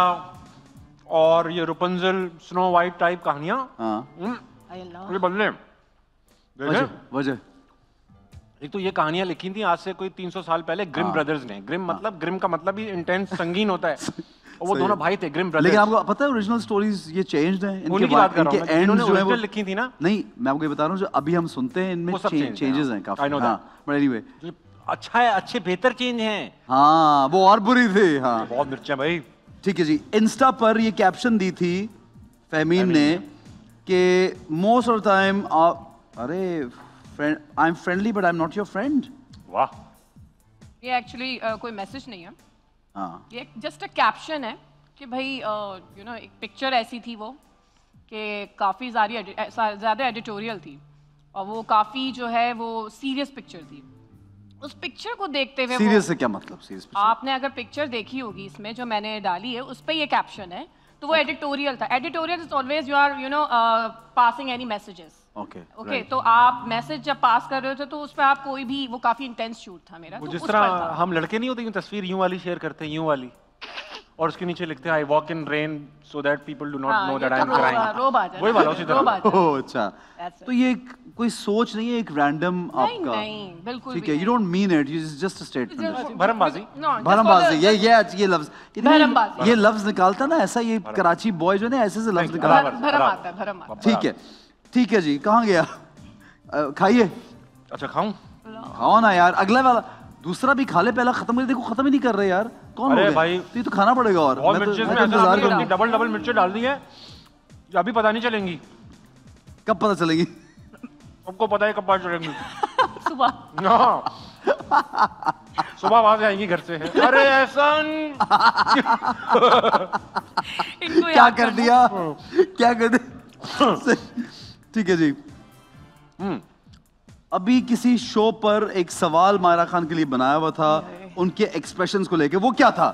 और ये रुपंजल स्नो वाइट टाइप कहानियां। हाँ ये बदले वजह वजह एक तो ये कहानियां लिखी थी आज से कोई तीन सौ साल पहले ग्रिम ब्रदर्स ने। ग्रिम मतलब ग्रिम का मतलब ही इंटेंस संगीन होता है और वो दोनों भाई थे ग्रिम ब्रदर्स। लेकिन आपको पता है ओरिजिनल स्टोरीज ये चेंज्ड हैं। इनके बात कर रहा हूं मैं, इन्होंने ओरिजिनल लिखी थी ना। नहीं मैं आपको ये बता रहा हूं जो अभी हम सुनते हैं इनमें चेंजेस हैं काफी। हां बट एनीवे अच्छा है, अच्छे बेहतर चेंज हैं। हाँ वो और बुरी थी। हाँ बहुत मिर्चा भाई। ठीक है जी, इंस्टा पर ये कैप्शन दी थी फहमीन ने कि मोस्ट ऑफ द टाइम अरे friend I am friendly but I am not your friend. वाह। ये एक्चुअली uh, कोई मैसेज नहीं है। हाँ ये जस्ट अ कैप्शन है कि भाई यू नो एक पिक्चर ऐसी थी वो कि काफ़ी ज़्यादा एडिटोरियल थी और वो काफ़ी जो है वो सीरियस पिक्चर थी। उस पिक्चर को देखते हुए सीरियस से क्या मतलब? सीरियस आपने अगर पिक्चर देखी होगी इसमें जो मैंने डाली है उस पर ये कैप्शन है तो वो एडिटोरियल था। Editorial is always you are you know passing any messages. Okay okay तो आप मैसेज जब पास कर रहे थे तो उस पर आप कोई भी वो काफी इंटेंस शूट था मेरा। वो तो जिस तरह हम लड़के नहीं होते यूं तस्वीर यूं वाली शेयर करते हैं यूं वाली और उसके नीचे लिखते हैं I walk in rain so that people do not know that I am crying. वही वाला उसी तरह। ओह अच्छा तो ये कोई सोच नहीं है एक रैंडम आपका? नहीं बिल्कुल ठीक है, you don't mean it, it's just a statement. भरमबाजी भरमबाजी ये ये ये लफ्ज ये लफ्ज निकालता ना ऐसा, ये कराची बॉय जो है ना ऐसे से लफ्ज निकालता भरम आता है भरम आता है। ठीक है ठीक है जी, कहाँ गया? अ, खाइए। अच्छा खाऊं? खाओ ना यार, अगला वाला दूसरा भी खा ले, पहला खत्म कर। देखो खत्म ही नहीं कर रहे यार, कौन हो अरे गया? भाई, तो ये तो खाना पड़ेगा। और बहुत मैं तो, मिर्चेस मैं में तो ऐसा इंतजार आपने करूंगा। डबल डबल मिर्चें डाल दी है, अभी पता नहीं चलेंगी। कब पता चलेगी? सबको पता है कब पता चलेंगी। सुबह। हाँ। सुबह आवाज आएगी घर से, अरे एहसन। इनको क्या याद कर करना। दिया, क्या कर दिया। ठीक है जी। हम्म अभी किसी शो पर एक सवाल मायरा खान के लिए बनाया हुआ था, उनके एक्सप्रेशंस को लेके, वो क्या था?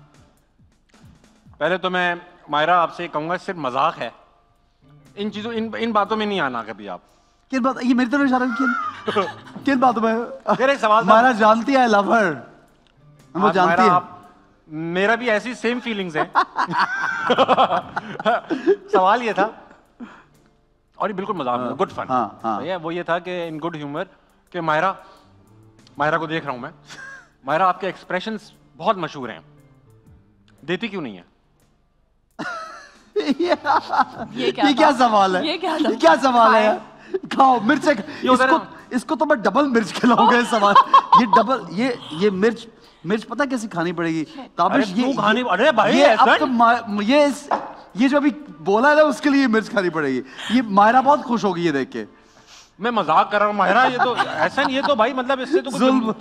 पहले तो मैं मायरा आपसे कहूंगा सिर्फ मजाक है, इन चीजों इन इन बातों में नहीं आना कभी आप। किन बात, ये मेरी तरफ इशारा किन किन बातों में? फिर एक सवाल था। मायरा जानती है लव हर, वो आप- जानती मायरा, है। आप, मेरा भी ऐसी सेम फीलिंग्स है। सवाल ये था, और ये बिल्कुल मजाक में, गुड फन। हाँ, हाँ। सही है, वो ये था कि इन गुड ह्यूमर कि मायरा मायरा को देख रहा हूं मैं, मायरा आपके एक्सप्रेशंस बहुत मशहूर हैं, देती क्यों नहीं है? ये क्या ये था? क्या सवाल है? ये क्या ये था? क्या सवाल है खाए। यार? खाओ मिर्च। उधर इसको है। इसको तो मैं डबल मिर्च खिलाऊंगा। ये सवाल, ये डबल, ये ये मिर्च मिर्च पता कैसी खानी पड़ेगी ताबिश? अरे ये तू खानी- अरे भाई, ये अब ऐसा तो मा- ये इस- ये जो अभी बोला है ना, उसके लिए मिर्च खानी पड़ेगी। ये मायरा बहुत खुश होगी ये देख के। मैं मजाक कर रहा हूँ मायरा, ये तो ऐसा नहीं, ये तो भाई मतलब इससे तो कुछ जुल्म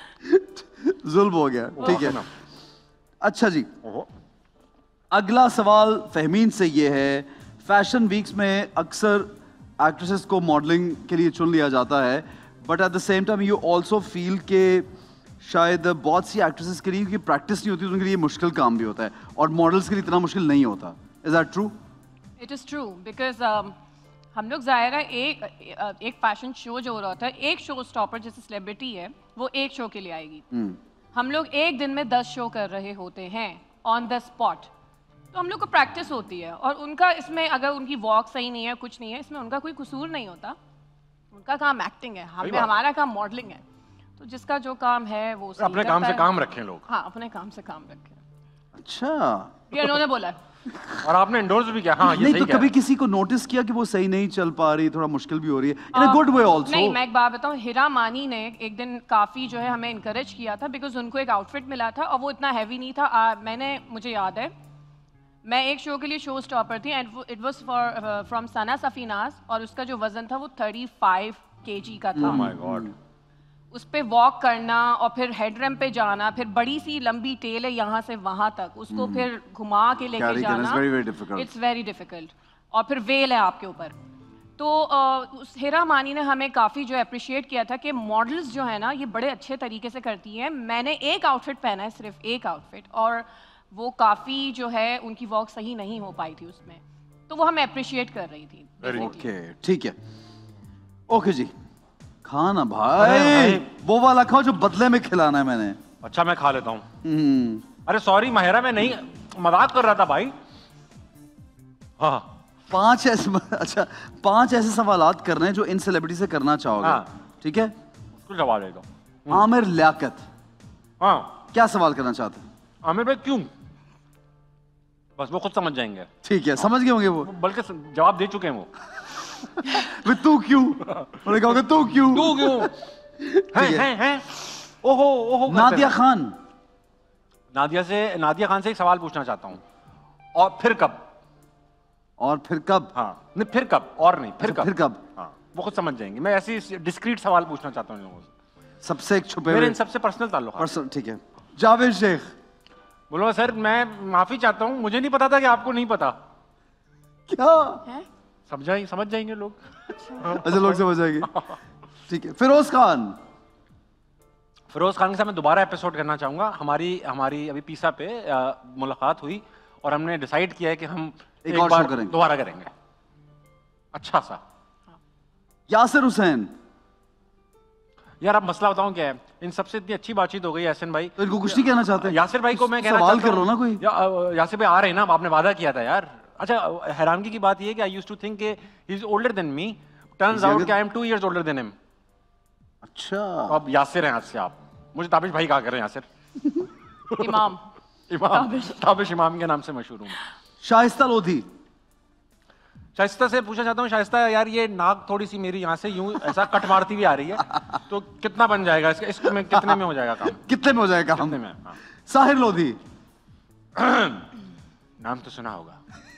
जुल्म हो गया। ठीक है, ना। अच्छा जी। ओहो। अगला सवाल फहमीन से ये है, फैशन वीक्स में अक्सर एक्ट्रेसेस को मॉडलिंग के लिए चुन लिया जाता है, but at the same time you also feel के शायद बहुत सी एक्ट्रेसेस के लिए क्योंकि प्रैक्टिस नहीं होती तो उनके लिए मुश्किल काम भी होता है, और मॉडल्स के लिए इतना मुश्किल नहीं होता। Is that true? It is true because हम लोग ज़ाहिर है एक एक फैशन शो जो हो रहा था, एक शो स्टॉपर जैसे सेलिब्रिटी है वो एक शो के लिए आएगी। हम लोग एक दिन में दस शो कर रहे होते हैं ऑन द स्पॉट, तो हम लोग को प्रैक्टिस होती है। और उनका इसमें अगर उनकी वॉक सही नहीं है, कुछ नहीं है, इसमें उनका कोई कसूर नहीं होता। उनका काम एक्टिंग है, हमें बात। हमारा काम मॉडलिंग है। तो जिसका जो काम है वो सही अपने काम करता से है। काम रखें लोग। हाँ, अपने काम से काम रखें। अच्छा, ये उन्होंने बोला है। और आपने इंडोर्स भी किया। हाँ, ये नहीं सही तो कह कभी रहे हैं। किसी को नोटिस किया कि वो सही नहीं चल पा रही, थोड़ा मुश्किल भी हो रही है इन अ गुड वे आल्सो? नहीं, मैं एक बात बताऊं, हिरा मानी ने एक दिन काफ़ी जो है हमें इनकरेज किया था बिकॉज उनको एक आउटफिट मिला था और वो इतना हैवी नहीं था। आ, मैंने मुझे याद है मैं एक शो के लिए शो स्टॉपर थी and it was for from Sana Safinaz, और उसका जो वजन था वो थर्टी फाइव केजी का था। Oh my God. उस पे वॉक करना और फिर हेडरम पे जाना, फिर बड़ी सी लंबी टेल है यहाँ से वहाँ तक, उसको फिर घुमा के लेके Carry करना, जाना, it's very, very difficult. It's very difficult. और फिर वेल है आपके ऊपर। तो अ, उस हिरा मानी ने हमें काफ़ी जो अप्रिशिएट किया था कि मॉडल्स जो है ना ये बड़े अच्छे तरीके से करती हैं। मैंने एक आउटफिट पहना है, सिर्फ एक आउटफिट, और वो काफ़ी जो है उनकी वॉक सही नहीं हो पाई थी उसमें, तो वो हमें अप्रिशिएट कर रही थी। Very ओके, ठीक है। ओके जी, खाना अरे भाई, भाई। वो वाला खाओ जो बदले में खिलाना है मैंने। अच्छा मैं खा लेता हूँ। हम्म, अरे सॉरी माहिरा, मैं नहीं मजाक कर रहा था भाई। हाँ पांच ऐसे अच्छा पांच ऐसे सवालात करने हैं जो इन सेलिब्रिटी से करना चाहोगे, हाँ। ठीक है? कुछ जवाब दे दो। आमिर लियाकत, हाँ क्या सवाल करना चाहते हैं? आमिर भाई क्यों? बस वो खुद समझ जाएंगे, ठीक है, समझ गए होंगे वो। बल्कि जवाब दे चुके हैं वो। वे तू क्यों, उन्होंने कहा तू क्यों? तू क्यों? हैं है। हैं हैं ओहो ओहो करते नादिया रहे। खान, नादिया से नादिया खान से एक सवाल पूछना चाहता हूँ। और फिर कब? और फिर कब? हाँ नहीं फिर कब, और नहीं फिर अच्छा, कब? फिर कब? हाँ वो खुद समझ जाएंगे। मैं ऐसी डिस्क्रीट सवाल पूछना चाहता हूँ इन लोगों से, सबसे एक छुपे मेरे हुए इन सबसे पर्सनल ताल्लुक। पर्सन, ठीक है। जावेद शेख, बोलो सर मैं माफी चाहता हूँ, मुझे नहीं पता था कि आपको नहीं पता। क्या? है? समझाई समझ जाएंगे लोग। अच्छा, लोग समझ जाएंगे, ठीक है। फिरोज खान, फिरोज खान के साथ मैं दोबारा एपिसोड करना चाहूंगा। हमारी हमारी अभी पिसा पे आ, मुलाकात हुई और हमने डिसाइड किया है कि हम एक एक और बार शो करेंगे। दोबारा करेंगे अच्छा सा। यासिर हुसैन, यार अब मसला बताऊं क्या है, इन सबसे इतनी अच्छी बातचीत हो गई एहसन भाई। तो इनको कुछ नहीं कहना चाहते? यासिर भाई को मैं कहना सवाल चाहता कर रहा हूं ना कोई। या, अ, यासिर भाई आ रहे हैं ना, आपने वादा किया था यार। अच्छा हैरानगी की बात ये है कि I used to think he is older than me, turns out कि I am two years older than him. अच्छा, अब यासिर हैं आज से आप, मुझे ताबिश भाई कहा करें यासिर। इमाम। इमाम, ताबिश इमाम के नाम से मशहूर हूँ। शाइस्ता लोधी, शाइस्ता से पूछना चाहता हूँ, शाइस्ता यार ये नाक थोड़ी सी मेरी यहाँ से यूं ऐसा कट मारती हुई आ रही है, तो कितना बन जाएगा इसका, इसमें कितने में हो जाएगा काम? कितने में हो जाएगा काम? कितने में? हाँ। साहिर लोधी। नाम तो सुना होगा।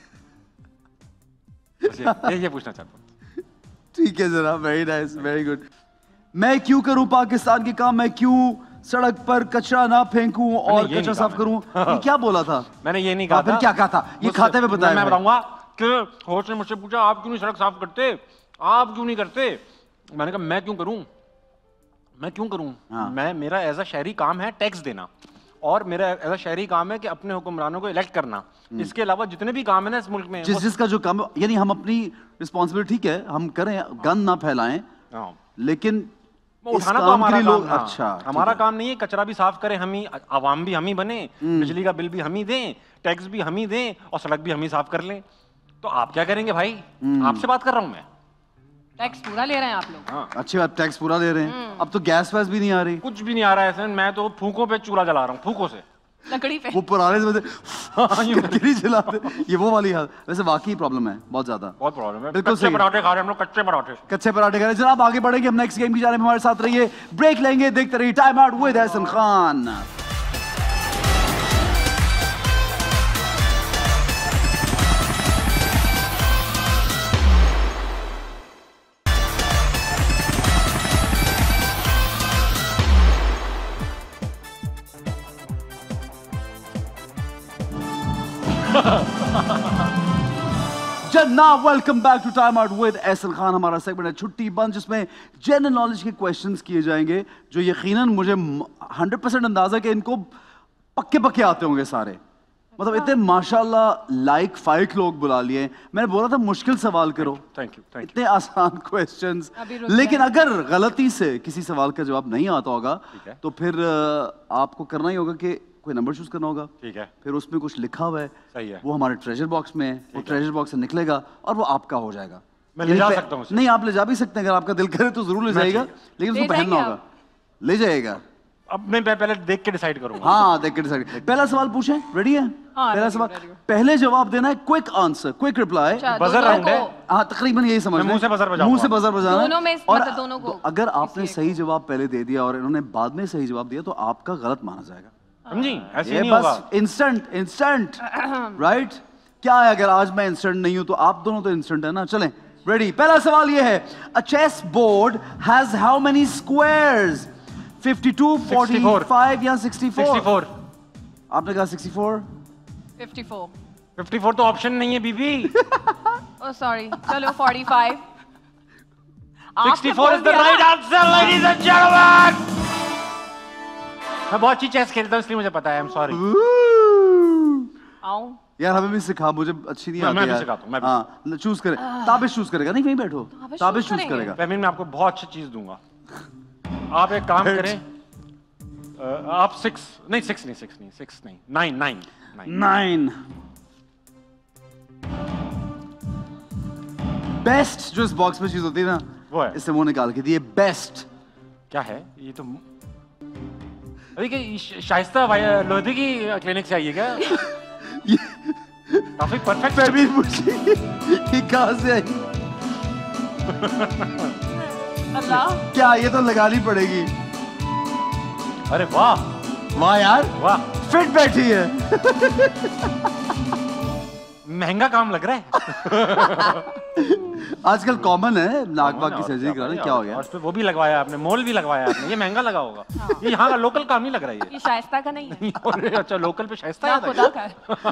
ये ये पूछना चाहता हूँ। ठीक है जरा, वेरी नाइस, वेरी गुड। मैं क्यों करूं पाकिस्तान के काम, मैं क्यों सड़क पर कचरा ना फेंकूं और कचरा साफ करूं? ये क्या बोला था? मैंने ये नहीं कहा था। क्या कहा था? ये खाते में बताया। मैं बताऊंगा कि होस्ट ने मुझसे पूछा आप क्यों नहीं सड़क साफ करते, आप क्यों नहीं करते? मैंने कहा मैं क्यों करूं, मैं क्यों करूं? हाँ। मैं, मेरा एज अ शहरी काम है टैक्स देना, और मेरा एज अ शहरी काम है कि अपने हुक्मरानों को इलेक्ट करना। इसके अलावा जितने भी काम है ना इस मुल्क में, जिस जिसका जो काम, यानी हम अपनी रिस्पॉन्सिबिलिटी ठीक है हम करें, गंद ना फैलाएं, लेकिन उठाना तो हमारा काम, हाँ, अच्छा हमारा काम नहीं है। कचरा भी साफ करें हम ही, आवाम भी हम ही बने, बिजली का बिल भी हम ही दें, टैक्स भी हम ही दें, और सड़क भी हम ही साफ कर लें। तो आप क्या करेंगे भाई? आपसे बात कर रहा हूं मैं। टैक्स पूरा ले रहे हैं आप लोग? हाँ। अच्छी बात, टैक्स पूरा ले रहे हैं। अब तो गैस वैस भी नहीं आ रही, कुछ भी नहीं आ रहा है। मैं तो फूकों पे चूल्हा जला रहा हूँ, फूकों से, लकड़ी पे। वो पुराने से जलाते, ये वो वाली हाल। वैसे वाकई प्रॉब्लम है, बहुत ज्यादा, बहुत प्रॉब्लम है। बिल्कुल कच्चे पराठे खा रहे हैं हम लोग, कच्चे पराठे, कच्चे पराठे खा रहे हैं। जनाब आगे बढ़ेंगे, हम नेक्स्ट गेम की जाने में हमारे साथ रहिए, ब्रेक लेंगे, देखते रहिए time out with Ehsan Khan. जनाब welcome back to time out with Ehsan Khan. हमारा सेगमेंट है छुट्टी बंद, जिसमें जनरल नॉलेज के क्वेश्चंस किए जाएंगे, जो यकीनन मुझे हंड्रेड परसेंट अंदाजा कि इनको पक्के पक्के आते होंगे सारे। मतलब इतने माशाल्लाह लाइक फाइव लोग बुला लिए। मैंने बोला था मुश्किल सवाल करो, थैंक यू, थैंक यू। इतने आसान क्वेश्चंस, लेकिन अगर गलती से किसी सवाल का जवाब नहीं आता होगा तो फिर आपको करना ही होगा कि कोई नंबर चूज करना होगा। ठीक है। फिर उसमें कुछ लिखा हुआ है, सही है, वो हमारे ट्रेजर बॉक्स में है, वो ट्रेजर बॉक्स से निकलेगा और वो आपका हो जाएगा। मैं ले जा सकता हूं? नहीं, आप ले जा भी सकते हैं, अगर आपका दिल करे तो जरूर ले जाएगा, लेकिन उसको पहनना होगा। ले जाएगा। अब मैं पहले देख के डिसाइड करूंगा। हाँ, देख के डिसाइड। पहला सवाल पूछें, रेडी है? हाँ, पहला सवाल, पहले जवाब देना है, quick answer, quick reply. Buzzer round है। हाँ, तकरीबन यही समझ, मुंह से बजर बजाऊंगा, मुंह से बजर बजाना। दोनों में, और दोनों को, अगर आपने सही जवाब पहले दे दिया और इन्होंने बाद में सही जवाब दिया तो आपका गलत माना जाएगा। समझी? ऐसे ये नहीं बस होगा। Instant, instant, right? क्या है, अगर आज मैं इंस्टेंट नहीं हूं तो आप दोनों तो इंस्टेंट है ना। चलें, रेडी। पहला सवाल ये है, a chess board has how many squares? Fifty two, forty five या सिक्सटी फोर? Sixty four. आपने कहा sixty four? Fifty four. Fifty four तो ऑप्शन नहीं है बीबी। ओह सॉरी, चलो forty five. Sixty four is the right answer, ladies and gentlemen. मैं बहुत अच्छी चेस खेलता हूँ इसलिए मुझे पता है। I'm sorry. आओ यार, हमें भी सिखा, मुझे अच्छी नहीं आती मैं यार। भी सिखाता हूँ, मैं भी। हाँ, चूज करे, ताबिश चूज करेगा। नहीं, वहीं बैठो, ताबिश चूज करेगा। फहमीन, मैं आपको बहुत अच्छी चीज दूंगा। आप एक काम करें, uh, आप सिक्स नहीं, सिक्स नहीं, सिक्स नहीं, सिक्स नहीं, नाइन, नाइन, नाइन। बेस्ट जो इस बॉक्स में चीज होती है ना, वो है, इससे वो निकाल के दिए। बेस्ट क्या है ये? तो अभी कि शाइस्ता लोधी की क्लिनिक से आई है क्या? काफी परफेक्ट। फहमीन पूछी कहां से आई? अल्लाह, क्या ये तो लगानी पड़ेगी। अरे वाह, वाह यार, वाह, फिट बैठी है। महंगा काम लग रहा है। आजकल कॉमन है नाक बाक की सर्जरी कराना। क्या हो गया? और वो भी लगवाया आपने, मोल भी लगवाया आपने। ये महंगा लगा होगा। ये यहाँ का लोकल काम नहीं लग रहा है। ये शाइस्ता का नहीं है। अरे अच्छा, लोकल पे शाइस्ता ना है। खुदा का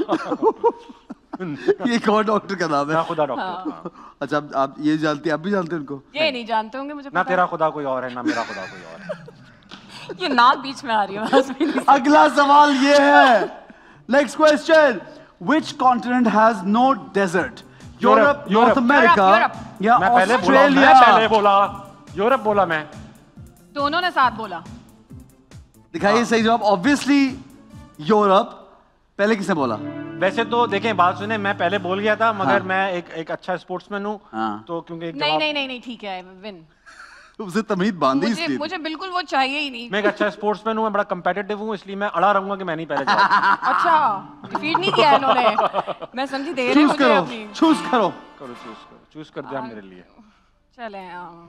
है। ये कौन डॉक्टर का नाम है? ना खुदा डॉक्टर। अच्छा, आप, आप ये जानते, आप भी जानते हैं उनको? ये नहीं जानते होंगे, मुझे ना तेरा खुदा कोई और है, ना मेरा खुदा कोई और है। ये नाक बीच में आ रही है। अगला सवाल ये है, next question, which continent has no desert? Europe, North America या ऑस्ट्रेलिया? मैं पहले बोला यूरोप, बोला मैं। दोनों ने साथ बोला। दिखाइए सही जवाब। Obviously Europe. पहले किसने बोला? वैसे तो देखें, बात सुने, मैं पहले बोल गया था, मगर हाँ। मैं एक एक अच्छा स्पोर्ट्समैन हूँ, हाँ। तो क्योंकि एक नहीं नहीं नहीं नहीं ठीक है, विन। उसे तमीद बांधी मुझे इसलिए। मुझे बिल्कुल वो चाहिए ही नहीं। मैं एक अच्छा स्पोर्ट्समैन हूँ, मैं बड़ा कंपेटिटिव हूँ, इसलिए मैं अड़ा रहूंगा कि मैं नहीं पहले जवाब। अच्छा, डिफीट नहीं किया इन्होंने। मैं समझी दे रहे चूज मुझे करो, अपनी। चूज करो। करो, चूज करो, चूज कर दिया मेरे लिए। चले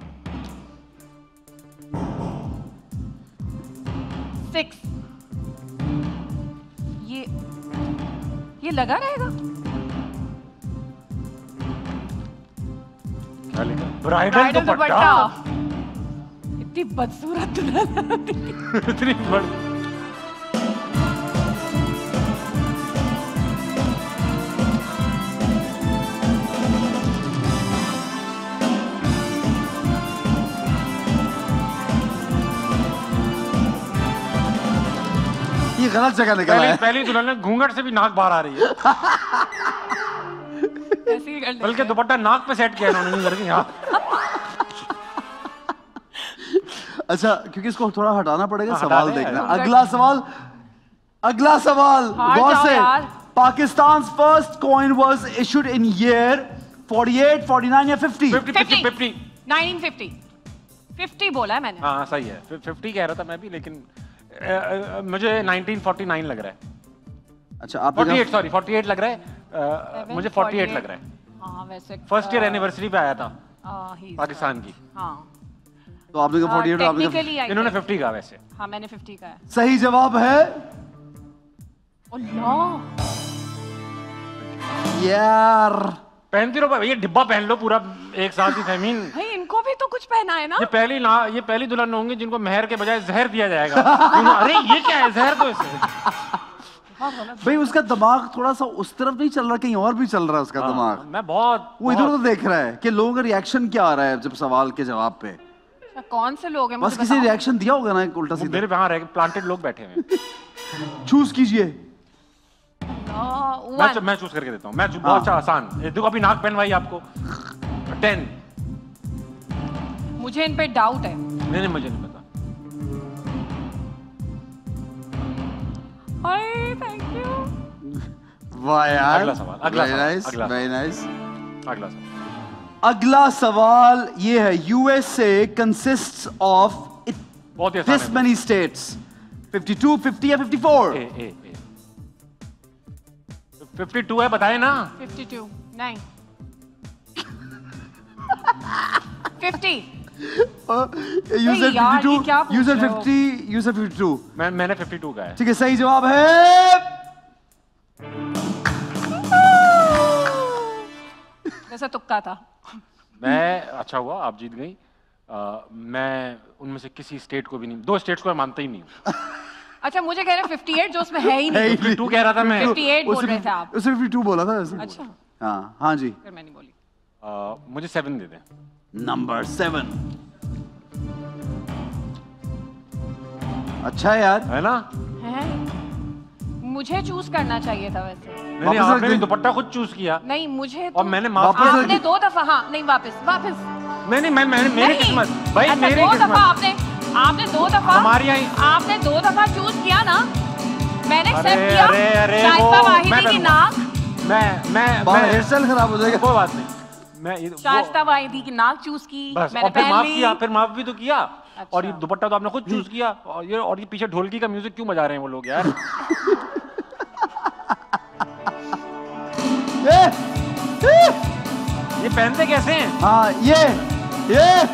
सिक्स। ये ये लगा रहेगा। क्या लिखा? ब्राइडल दुपट्टा। इतनी बदसूरत दुल्हन। इतनी बड़ी। ये गलत जगह निकला पहली है। पहली दुल्हन ने घूंघट से भी नाक बाहर आ रही है। ऐसे ही कर लेते बल्कि हैं। दुपट्टा नाक पे सेट किया इन्होंने, नहीं करके यहाँ। अच्छा, क्योंकि इसको थोड़ा हटाना पड़ेगा, हाँ, सवाल हटा दें। देखना। अगला सवाल, अगला सवाल हार गौर जाओ से। यार। Pakistan first coin was issued in year forty eight, forty nine या fifty? Fifty fifty fifty. Nineteen fifty. Fifty बोला है मैंने। हाँ सही है, फिफ्टी कह रहा था मैं भी, लेकिन अ, अ, मुझे नाइनटीन फोर्टी नाइन लग रहा है। अच्छा, आप forty eight, sorry forty eight लग रहा है। अ, मुझे फोर्टी एट लग रहा है। हाँ वैसे फर्स्ट ईयर एनिवर्सरी पे आया था uh, he's पाकिस्तान की। हाँ तो आपने कहा फोर्टी एट, आपने कहा टेक्निकली आई इन्होंने फिफ्टी कहा वैसे। हाँ मैंने फिफ्टी का है। सही जवाब है अल्लाह, यार। पहनती रहो भाई, ये डिब्बा पहन लो पूरा एक साथ ही फहमीन। भाई इनको भी तो कुछ पहना है ना। ये पहली ना ये पहली दुल्हन होंगी जिनको मेहर के बजाय जहर दिया जाएगा। अरे ये क्या है, जहर दो इसे। भाई उसका दिमाग थोड़ा सा उस तरफ नहीं चल रहा, कहीं और भी चल रहा है उसका हाँ, दिमाग। मैं बहुत वो इधर उधर देख रहा है कि लोगों का रिएक्शन क्या आ रहा है जब सवाल के जवाब पे। अच्छा, कौन से लोग हैं बस मुझे किसी बताओ। रिएक्शन दिया होगा ना उल्टा सीधा। मेरे वहां रह प्लांटेड लोग बैठे हुए हैं। चूज कीजिए। अल्लाह, मैं one। मैं चूज करके देता हूँ। मैं चू- बहुत अच्छा आसान। ये देखो अभी नाक पहनवाई आपको। टेन। मुझे इन पे डाउट है। नहीं नहीं मुझे नहीं पता। Hi thank you. वाह यार, अगला सवाल, अगला वेरी सवाल, नाइस, अगला वेरी नाइस। अगला सवाल। अगला सवाल ये है, यूएसए कंसिस्ट्स ऑफ बहुत ही आसान दिस है। Many states, fifty two, fifty या फिफ्टी फोर? ए ए ए फिफ्टी टू है, बताए ना। फिफ्टी टू नहीं फिफ्टी। यू सेड यार, ये फिफ्टी टू, क्या पूछ यू सेड रहे हो? Fifty, you said fifty two. मैं मैंने फिफ्टी टू का है। ठीक है, सही जवाब है वैसे तुक्का था। मैं अच्छा हुआ आप जीत गई। आ, मैं उनमें से किसी स्टेट को भी नहीं, दो स्टेट्स को मैं मानता ही नहीं हूँ। अच्छा मुझे कह रहे फिफ्टी एट जो उसमें है ही है नहीं। ही फिफ्टी टू कह रहा था मैं। फिफ्टी एट बोल उसने रहे थे आप। उसने फिफ्टी टू बोला था वैसे। अच्छा हाँ हाँ जी। फिर मैं नहीं बोली। आ, मुझे सेवन दे दें। Number seven. अच्छा है यार। है ना? हैं? मुझे चूज करना चाहिए था वैसे। नहीं नहीं, वापस रख आपने दे। भी दुपट्टा खुद चूज किया नहीं मुझे और तो मैंने माफ वापस रख आपने दे। दो दफा हाँ नहीं वापस वापस नहीं नहीं मैं मैंने मेरी नहीं। किस्मत भाई, अच्छा, मेरी दो दफा किस्मत। आपने आपने दो दफा हमारी आई- आपने दो दफा चूज किया ना, मैंने अरे एक्सेप्ट किया। अरे अरे शाइस्ता वो वाहिदी मैं की करूंगा। नाक मैं मैं बाल मैं हेयर स्टाइल खराब हो जाएगा। कोई बात नहीं। मैं ये वो- शाइस्ता वाहिदी की नाक चूज की, बस, मैंने और फिर पहन माफ ली। किया, फिर माफ भी तो किया। और ये अच्छा। दुपट्टा तो आपने खुद चूज किया। और ये और ये पीछे ढोलकी का म्यूजिक क्यों बजा रहे हैं वो लोग यार? ये ये, ये पहनते कैसे हैं? हाँ ये ये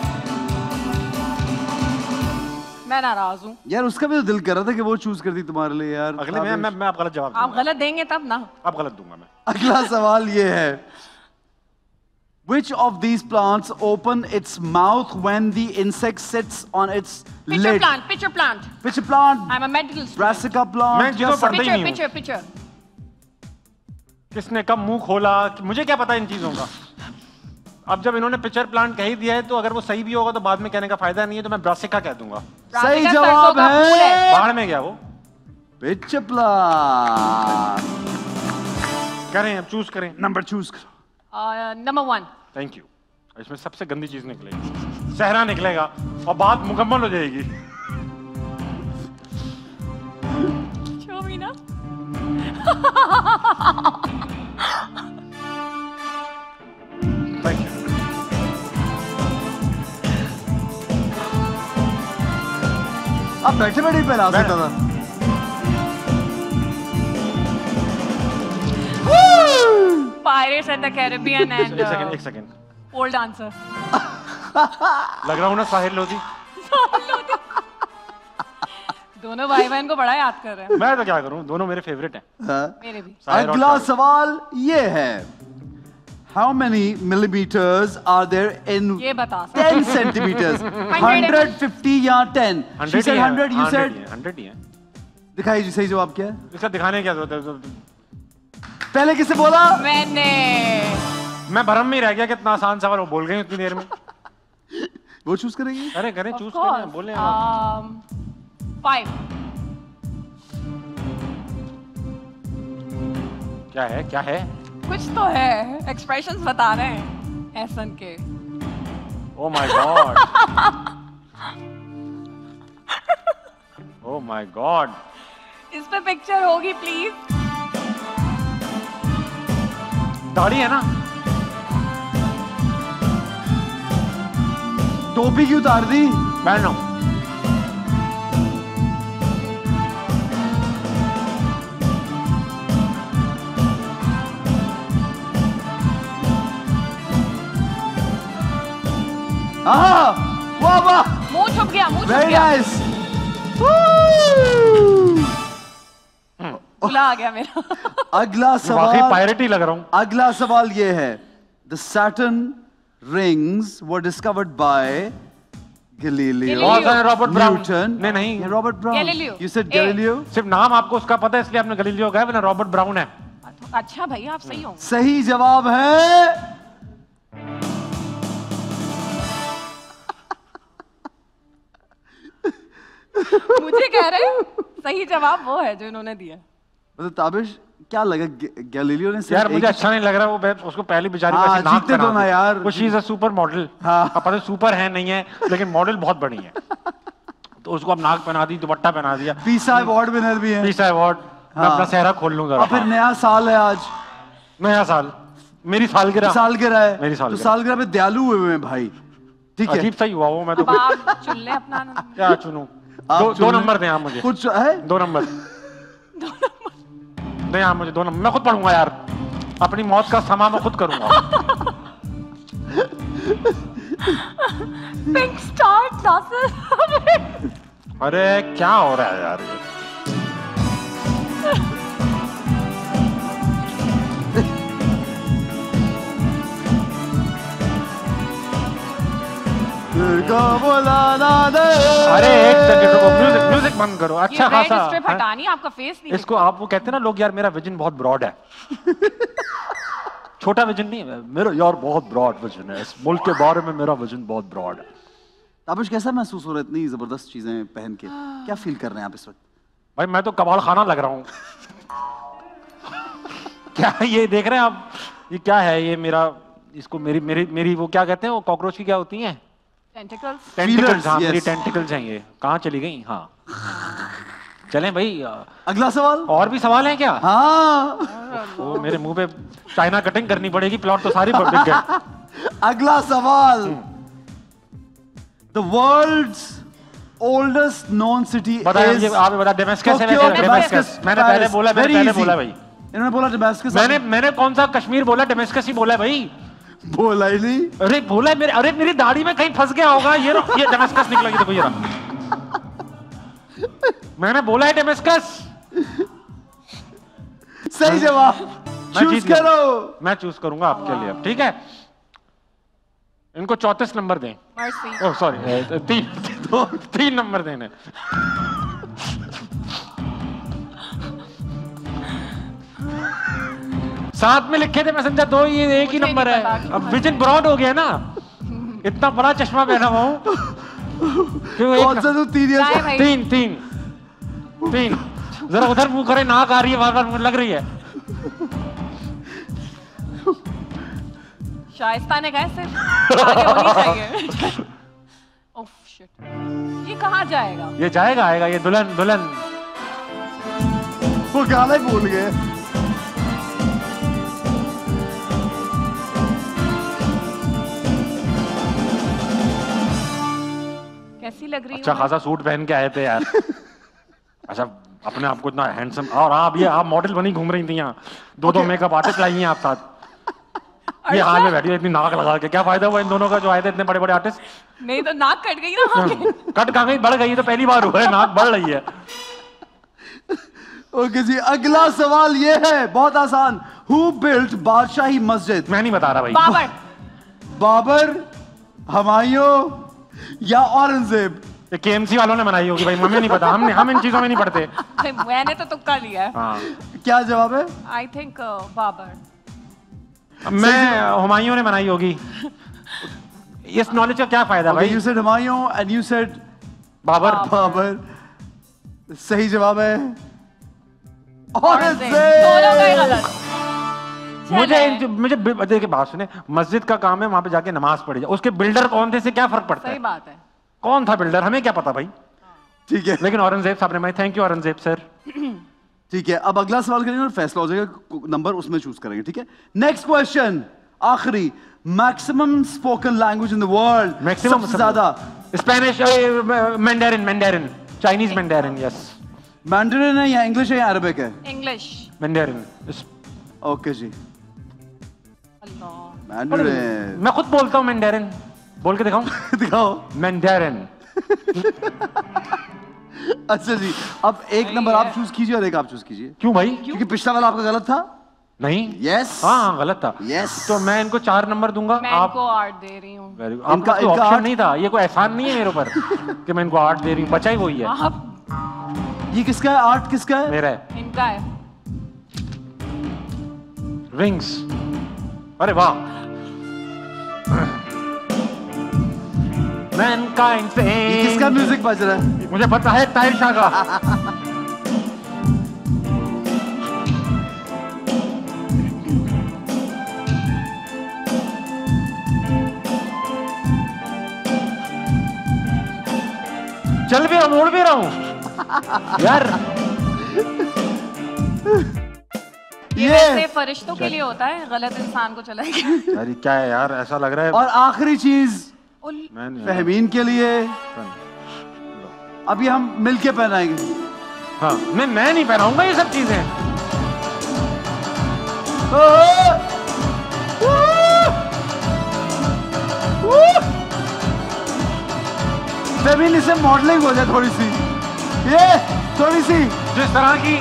मैं नाराज हूँ। यार उसका भी तो दिल कर रहा था कि वो चूज कर दी तुम्हारे लिए यार। अगले में मैं मैं आप गलत जवाब आप दूंगा। गलत देंगे तब ना। आप गलत दूंगा मैं। अगला सवाल ये है, which of these plants open its mouth when the insect sits on its picture lid? Plant, picture plant. Which plant? I am a medical student. Brassica plant मैं या जिसको पढ़ता ही पिक्चर नहीं हूँ। Picture picture. किसने कब मुंह खोला, मुझे क्या पता इन चीजों का। अब जब इन्होंने पिक्चर प्लांट कह ही दिया है तो अगर वो सही भी होगा तो बाद में कहने का फायदा नहीं है, तो मैं ब्रासिका कह दूंगा। सही राधिका जवाब सरसों का फूल है बाहर में गया वो। pitch plant। करें अब चूज करें। नंबर चूज करो। Number one. Thank you. इसमें सबसे गंदी चीज निकलेगी, सहरा निकलेगा और बात मुकम्मल हो जाएगी। शो मी ना। Thank you. अब बैठे बैठे ही पहना सकता था। Pirates and the Caribbean and एक सेकंड एक सेकंड Old Dancer. लग रहा हूँ ना साहिर लोधी। दोनों भाई बहन को बड़ा याद कर रहे हैं। मैं तो क्या करूँ, दोनों मेरे फेवरेट हैं। हाँ। मेरे भी। साहिर और अगला शाहिद। सवाल ये है, How many millimeters are there in ये बता सकते ten centimeters? hundred fifty या ten? She said hundred, you said? Hundred ही है। दिखाइए जी सही जवाब क्या है? इसका दिखाने की क्या जरूरत है? पहले किसे बोला? मैंने। मैं भरम में ही रह गया कि इतना आसान सवाल वो बोल गए इतनी देर में। वो चूज करेगी? अरे करें, Of चूज course. करें, बोले आप। Um, Five. क्या है क्या है? कुछ तो है। Expressions बता रहे हैं ऐसन के। Oh my God. Oh my God. इस पे पिक्चर होगी प्लीज। दाढ़ी है ना? टोपी क्यों उतार दी? पहन लो। हाँ, वाह वाह, मुंह छुप गया, मुंह छुप वेरी गया। नाइस। खुला आ गया मेरा। अगला वाकई सवाल, पायरेट ही लग रहा हूँ। अगला सवाल ये है, The Saturn rings were discovered by Galileo, बहुत सारे रॉबर्ट ब्राउन। Newton. नहीं नहीं, ये Robert Brown. Galileo. You said A. Galileo? सिर्फ नाम आपको उसका पता है इसलिए आपने गलीलियो कहा है, वरना रॉबर्ट ब्राउन है। अच्छा भैया आप सही हो। सही जवाब है मुझे कह रहे हैं सही जवाब वो है जो इन्होंने दिया। मतलब ताबिश क्या लगा, गैलीलियो ने सिर्फ यार मुझे एक- अच्छा नहीं लग रहा वो, बे- उसको पहली बेचारी को हाँ, ऐसी नाक जीतने दो ना यार। वो she is a super model. हाँ। अब पता सुपर है नहीं है, लेकिन मॉडल बहुत बड़ी है। तो उसको अब नाक पहना दी, दुपट्टा पहना दिया। पीसा अवार्ड विनर भी है। पीसा अवार्ड। मैं हाँ। अपना सहरा खोल लूं जरा। और फिर नया साल है आज, नया साल, मेरी सालगिरह। सालगिरह है, मेरी तो सालगिरह। सालगिरह पे दयालु हुए हैं भाई, ठीक है। अजीब सा ही हुआ वो, मैं तो अब आप चुन ले अपना। क्या चुनूं? आप दो, चुन दो लें। नंबर दें आप मुझे। कुछ है? दो नंबर नहीं, आप मुझे दो नंबर, मैं खुद पढ़ूंगा यार, अपनी मौत का समा मैं खुद करूंगा। Pink star classes. अरे क्या हो रहा है यार ये? को बुलाना दे। अरे एक सेकंड रुको, म्यूजिक म्यूजिक बंद करो। अच्छा ये रेड खासा स्ट्रिप हैं? हटानी, आपका फेस नहीं इसको आप वो कहते हैं ना लोग, यार मेरा विजन बहुत ब्रॉड है। छोटा विजन नहीं है मेरा यार, बहुत ब्रॉड विजन है, इस मुल्क के बारे में मेरा विजन बहुत ब्रॉड है। ताबिश कैसा महसूस हो रहा है इतनी जबरदस्त चीजें पहन के? क्या फील कर रहे हैं आप इस वक्त? भाई मैं तो कबाड़ खाना लग रहा हूँ। क्या ये देख रहे हैं आप, ये क्या है ये मेरा, इसको मेरी मेरी मेरी वो क्या कहते हैं, वो कॉकरोच की क्या होती हैं? टेंटिकल्स। टेंटिकल्स। हाँ yes. मेरी टेंटिकल्स हैं ये। कहाँ चली गई? हाँ चलें भाई। अगला सवाल। और भी सवाल हैं क्या? हाँ, वो मेरे मुंह पे चाइना कटिंग करनी पड़ेगी, प्लॉट तो सारी बिक गए। अगला सवाल। The world's oldest known city बताइए मुझे, आप बता। डेमेस्कस है वैसे, डेमेस्कस। मैंने पहले बोला, मैंने पहले बोला भाई। इन्होंने बोला डेमेस्कस। मैंने मैंने कौन सा कश्मीर बोला? डेमेस्कस ही बोला है भाई। बोला ही नहीं। अरे बोला है मेरे, अरे मेरी दाढ़ी में कहीं फंस गया होगा। ये रो, ये डेमेस्कस निकला, ये देखो ये रहा। मैंने बोला है डेमेस्कस। सही जवाब। मैं चूज जीत गया। करो। मैं चूज करूंगा आपके लिए अब, ठीक है? इनको चौंतीस नंबर दें। मर्सी। ओह सॉरी, तीन तीन नंबर देने। साथ में लिखे थे मैसेंजर दो, ये एक ही मुझे नंबर नहीं है। पता कि अब विजन ब्रॉड हो गया ना, इतना बड़ा चश्मा पहना हुआ हूँ। क्यों एक कौन सा तू तीन क्या है years- भाई? तीन तीन तीन जरा उधर मुंह करे, नाक आ रही है बार बार, मुझे लग रही है। शाइस्ता ने कहा सिर्फ आगे होनी चाहिए। ओह शिट, ये कहाँ जाएगा? ये जाएगा आएगा, ये दुल्हन दुल्हन। वो गाना ही भूल गए। कैसी अच्छी लग रही हूँ। अच्छा खासा सूट पहन के आए थे यार। अच्छा अपने आप को इतना हैंडसम, और आप ये आप मॉडल बनी घूम रही थी यहाँ, दो दो मेकअप आर्टिस्ट लाई हैं आप साथ। ये हाल में बैठी है इतनी नाक लगा के, क्या फायदा हुआ इन दोनों का जो आए थे इतने बड़े बड़े आर्टिस्ट? नहीं तो नाक कट गई ना आगे। कट कहाँ गई, बढ़ गई, तो पहली बार हुआ है नाक बढ़ रही है। ओके जी, अगला सवाल ये है बहुत आसान। हु बिल्ट बादशाही मस्जिद? मैं नहीं बता रहा भाई। बाबर। बाबर, हुमायूं या औरंगजेब? ये केएमसी वालों ने बनाई होगी भाई, हमें नहीं पता, हम हम इन चीजों में नहीं पढ़ते। मैंने तो तुक्का लिया है। हाँ। क्या जवाब है? I think Babar. मैं हुमायूं ने बनाई होगी। इस नॉलेज का क्या फायदा भाई? You said Humayun and you said Babar. Babar सही जवाब है औरंगजेब। दोनों का ही गलत। मुझे मुझे देखिए बात सुने, मस्जिद का काम है वहां पे जाके नमाज पढ़ी जाए, उसके बिल्डर कौन थे से क्या फर्क पड़ता है? सही बात है। कौन था बिल्डर हमें क्या पता भाई। ठीक है, लेकिन औरंगजेब साहब ने मैं थैंक यू औरंगजेब सर। ठीक है, अब अगला सवाल करेंगे और फैसला हो जाएगा, नंबर उसमें चूज करेंगे। ठीक है, नेक्स्ट क्वेश्चन, आखिरी। Maximum spoken language in the world, maximum सबसे ज्यादा? Spanish, Mandarin, Mandarin, Chinese Mandarin. Yes, Mandarin है या इंग्लिश है या अरबिक है? इंग्लिश। मैंडेरिन। ओके जी, अल्लाह। मैंडरिन। मैं खुद बोलता हूँ मैंडेरिन, बोल के दिखाऊं? दिखाओ। मैंडेरिन। अच्छा जी, अब एक नंबर आप चूज कीजिए और एक आप चूज कीजिए। क्यों भाई? क्योंकि पिछला वाला आपका गलत था। नहीं। यस। हाँ हाँ गलत था। यस। तो मैं इनको चार नंबर दूंगा। मैं आप इनको आठ दे रही हूँ। Very good. आपका कोई इनका ऑप्शन आठ- नहीं था, ये कोई एहसान नहीं है मेरे ऊपर कि मैं इनको आठ दे रही हूँ, बचा ही वही है। आप ये किसका है? आर्ट किसका है? मेरा है। इनका है। रिंग्स। अरे वाह। मैनकाइंड से ये किसका म्यूजिक बज रहा है? मुझे पता है, ताहिर शाह का। चल भी रहा हूं, उड़ भी रहा हूं यार। ये वैसे फरिश्तों के लिए होता है, गलत इंसान को चलाएगा। अरे क्या है यार, ऐसा लग रहा है। और आखिरी चीज मैं फहमीन के लिए, अभी हम मिलके पहनाएंगे। हाँ, मैं मैं नहीं पहनाऊंगा ये सब चीजें। फहमीन से मॉडलिंग हो जाए थोड़ी सी, ये थोड़ी सी जिस तरह की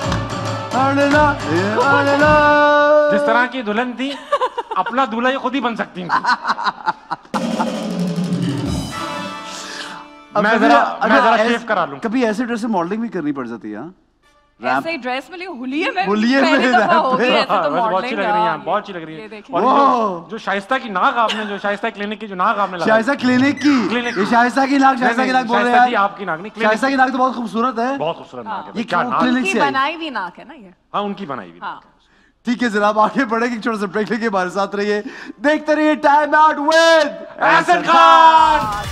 जिस तरह की दुल्हन थी, अपना दूल्हा ये खुद ही बन सकती थी। मैं जरा मैं जरा शेव करा लूं। कभी ऐसे ड्रेस में मॉडलिंग भी करनी पड़ जाती है। ऐसे ही ड्रेस में हुलिये में हुलिये में पहली दफा रैप होगी पे। ऐसे तो बहुत अच्छी मॉडलिंग। लग रही है, बहुत अच्छी लग रही ये है। देखिए। और जो, जो शाइस्ता की नाक आपने, जो शाइस्ता क्लिनिक की जो नाक आपने लगाई, शाइस्ता क्लिनिक की, क्लिनिक ये शाइस्ता की नाक, शाइस्ता की नाक बोल रहे शाइस्ता हैं जी, आपकी नाक नहीं, क्लिनिक शाइस्ता की नाक तो बहुत खूबसूरत है, बहुत खूबसूरत नाक है। ये क्या क्यों नाक? क्लिनिक उनकी से आई? बनाई हुई नाक है ना ये। हाँ, उनकी बनाई हुई। हाँ। ठीक है जनाब, आगे बढ़ेंगे, एक छोटा सा ब्रेक लेके हमारे साथ रहिए, देखते रहिए time out with Ehsan Khan.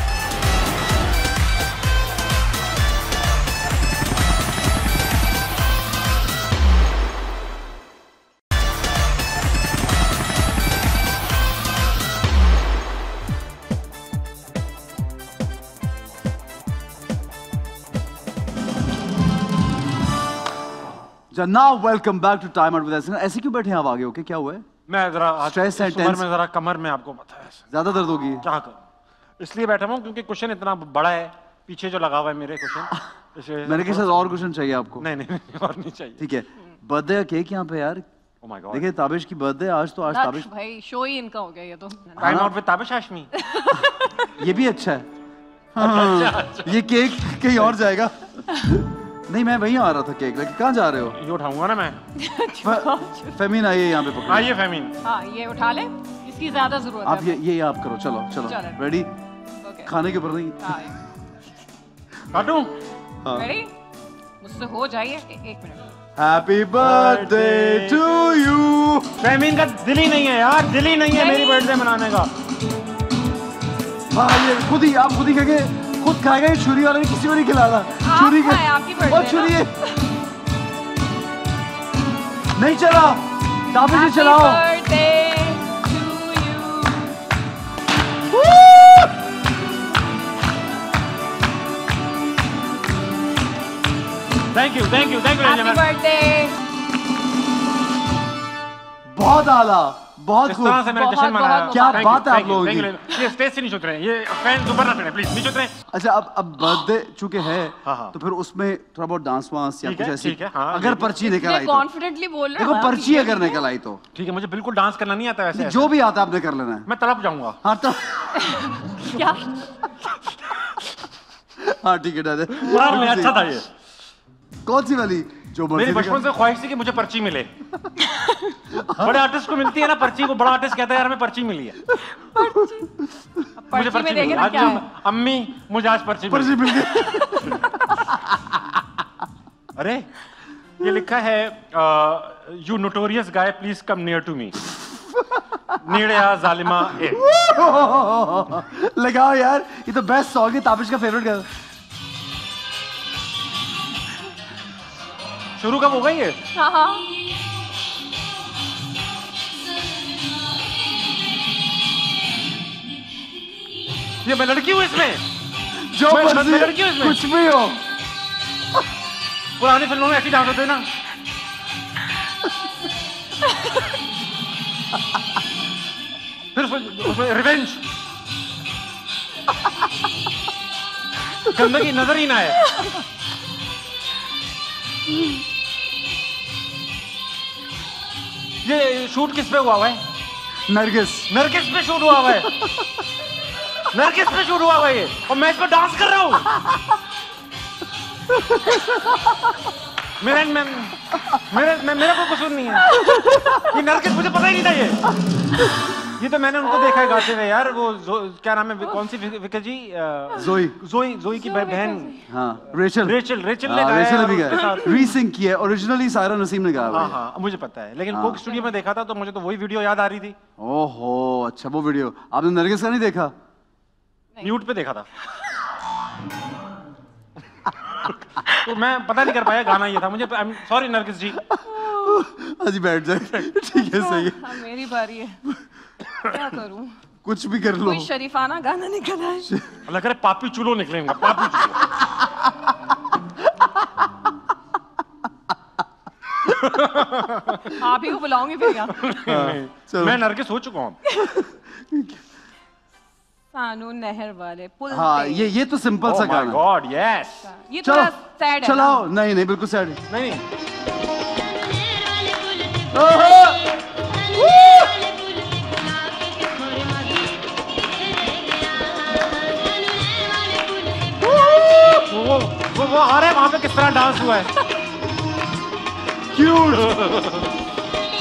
Now welcome back to time out with Ehsan. ऐसे क्यों बैठे हैं आप आगे होके, क्या हुआ है? मैं जरा आज Stress and इस उम्र tense। में जरा कमर में आपको पता है ज्यादा दर्द होगी? क्या करूं, इसलिए बैठा हूं क्योंकि क्वेश्चन इतना बड़ा है पीछे जो लगा हुआ है मेरे क्वेश्चन। मैंने कहा शायद और क्वेश्चन चाहिए आपको। नहीं नहीं नहीं, और नहीं चाहिए। ठीक है, बर्थडे का केक यहाँ पे यार। Oh my God। देखिए ताबिश की बर्थडे आज, तो आज नक्श ताबिश, भाई शो ही इनका हो गया ये तो। Time out with Tabish Hashmi. ये भी अच्छा है। हाँ, ये केक कहीं और जाएगा। नहीं मैं वहीं आ रहा था केक लेके, कहाँ जा रहे हो? ये उठाऊंगा ना मैं। फेमिन आइए यहाँ पे पकड़ो। आइए फेमिन। हाँ ये उठा ले, इसकी ज्यादा जरूरत है। आप ये ये आप करो, चलो चलो चलो। रेडी? ओके। खाने के ऊपर नहीं। काटूं? हाँ। रेडी? मुझसे हो जाइए। ए- एक minute. Happy birthday to you. Fahmeen का दिल ही नहीं है यार, दिल ही नहीं है मेरी बर्थडे मनाने का। हाँ ये खुद ही, आप खुद ही खाएंगे, खुद खाएगा, ये छुरी वाला किसी को नहीं खिलाना। छुरी के खाएं, आपकी birthday और है छुरी ना? है। नहीं चला, ताबिश जी चलाओ। Happy birthday to you. Thank you thank you thank you happy birthday. बहुत आला, बहुत इस खूब। तरह से मैंने बहुत, जश्न मनाया। बहुत क्या Thank you, बात है आप thank you, लोगों thank की। you। ये स्टेज से नहीं उतरे, ये फैन ऊपर ना चढ़े प्लीज, नीचे उतरे। अच्छा अब अब बर्थडे चूंकि है हाँ, हाँ। तो फिर उसमें थोड़ा बहुत डांस वांस या ठीक कुछ है, ऐसी ठीक है, हाँ, अगर ये- पर्ची निकल आई तो कॉन्फिडेंटली बोल रहे देखो हो। पर्ची अगर निकल आई तो ठीक है, मुझे बिल्कुल डांस करना नहीं आता वैसे। जो भी आता है आपने कर लेना है। मैं तड़प जाऊंगा। हाँ तो क्या? हाँ ठीक है डन है। पूरा में अच्छा था ये। कौन सी वाली जो मेरी मर्जी बचपन से ख्वाहिश थी कि मुझे पर्ची मिले। बड़े आर्टिस्ट को मिलती है ना पर्ची, को बड़ा आर्टिस्ट कहता है यार हमें पर्ची मिली है। मुझे पर्ची में मिली देखे है। ना आज क्या है? अम्मी मुझे आज पर्ची मिली। पर्ची मिल गई। अरे ये लिखा है you notorious guy please come near to me. नीड़या जालिमा ए। लगाओ यार, ये तो बेस्ट सॉन्ग है, ताबिश का फेवरेट गाना। शुरू कब हो गई ये? हाँ हाँ। ये मैं लड़की हूँ इसमें। जो मैं- मैं- मर्जी मैं लड़की हूँ इसमें। कुछ भी हो। पुरानी फिल्मों में ऐसी डांस होते हैं ना। फिर उसमें उसमें रिवेंज। गंदगी नजर ही ना आए। ये शूट किस पे हुआ हुआ है? नरगिस। नरगिस पे शूट हुआ हुआ है। नरगिस पे शूट हुआ हुआ है ये, और मैं इस पे डांस कर रहा हूँ। मेरा मैं, मेरा मैं, मेरा कोई कसूर नहीं है। ये नरगिस मुझे पता ही नहीं था ये। ये तो मैंने उनको देखा है गाते हुए यार। वो जो, क्या नाम है कौन सी विकर जी? जोई। जोई जोई की बहन। हाँ रेचल। रेचल रेचल ने हाँ, गाया रेचल है ने भी और उसके गाया। साथ- रीसिंग की है, ओरिजिनली सायरा नसीम ने गाया हुआ हाँ है। हाँ मुझे पता है, लेकिन हाँ। कोक स्टूडियो में देखा था तो मुझे तो वही वीडियो याद आ रही थी। ओहो अच्छा वो वीडियो आपने नरगिस का नहीं देखा? म्यूट पे देखा था। तो मैं पता नहीं कर पाया गाना ये था। मुझे सॉरी नरगिस जी। अजी बैठ जाए। ठीक है सही है, हाँ, मेरी बारी है। क्या करूं? कुछ भी कर लो। कोई शरीफाना गाना निकला है। लग रहा है पापी चूलो निकलेगा, पापी चूलो। आप ही को बुलाऊंगी फिर क्या? चलो। मैं नरगिस हो चुका हूँ। सानू नहर वाले पुल हाँ पे। ये ये तो सिंपल Oh सा my गाना। God, yes। ये थोड़ा सैड है ना? चलाओ। नहीं नहीं बिल्कुल सैड। नहीं नहीं वो वो वो वो आ रहा है वहां पे किस तरह डांस हुआ है। क्यूट।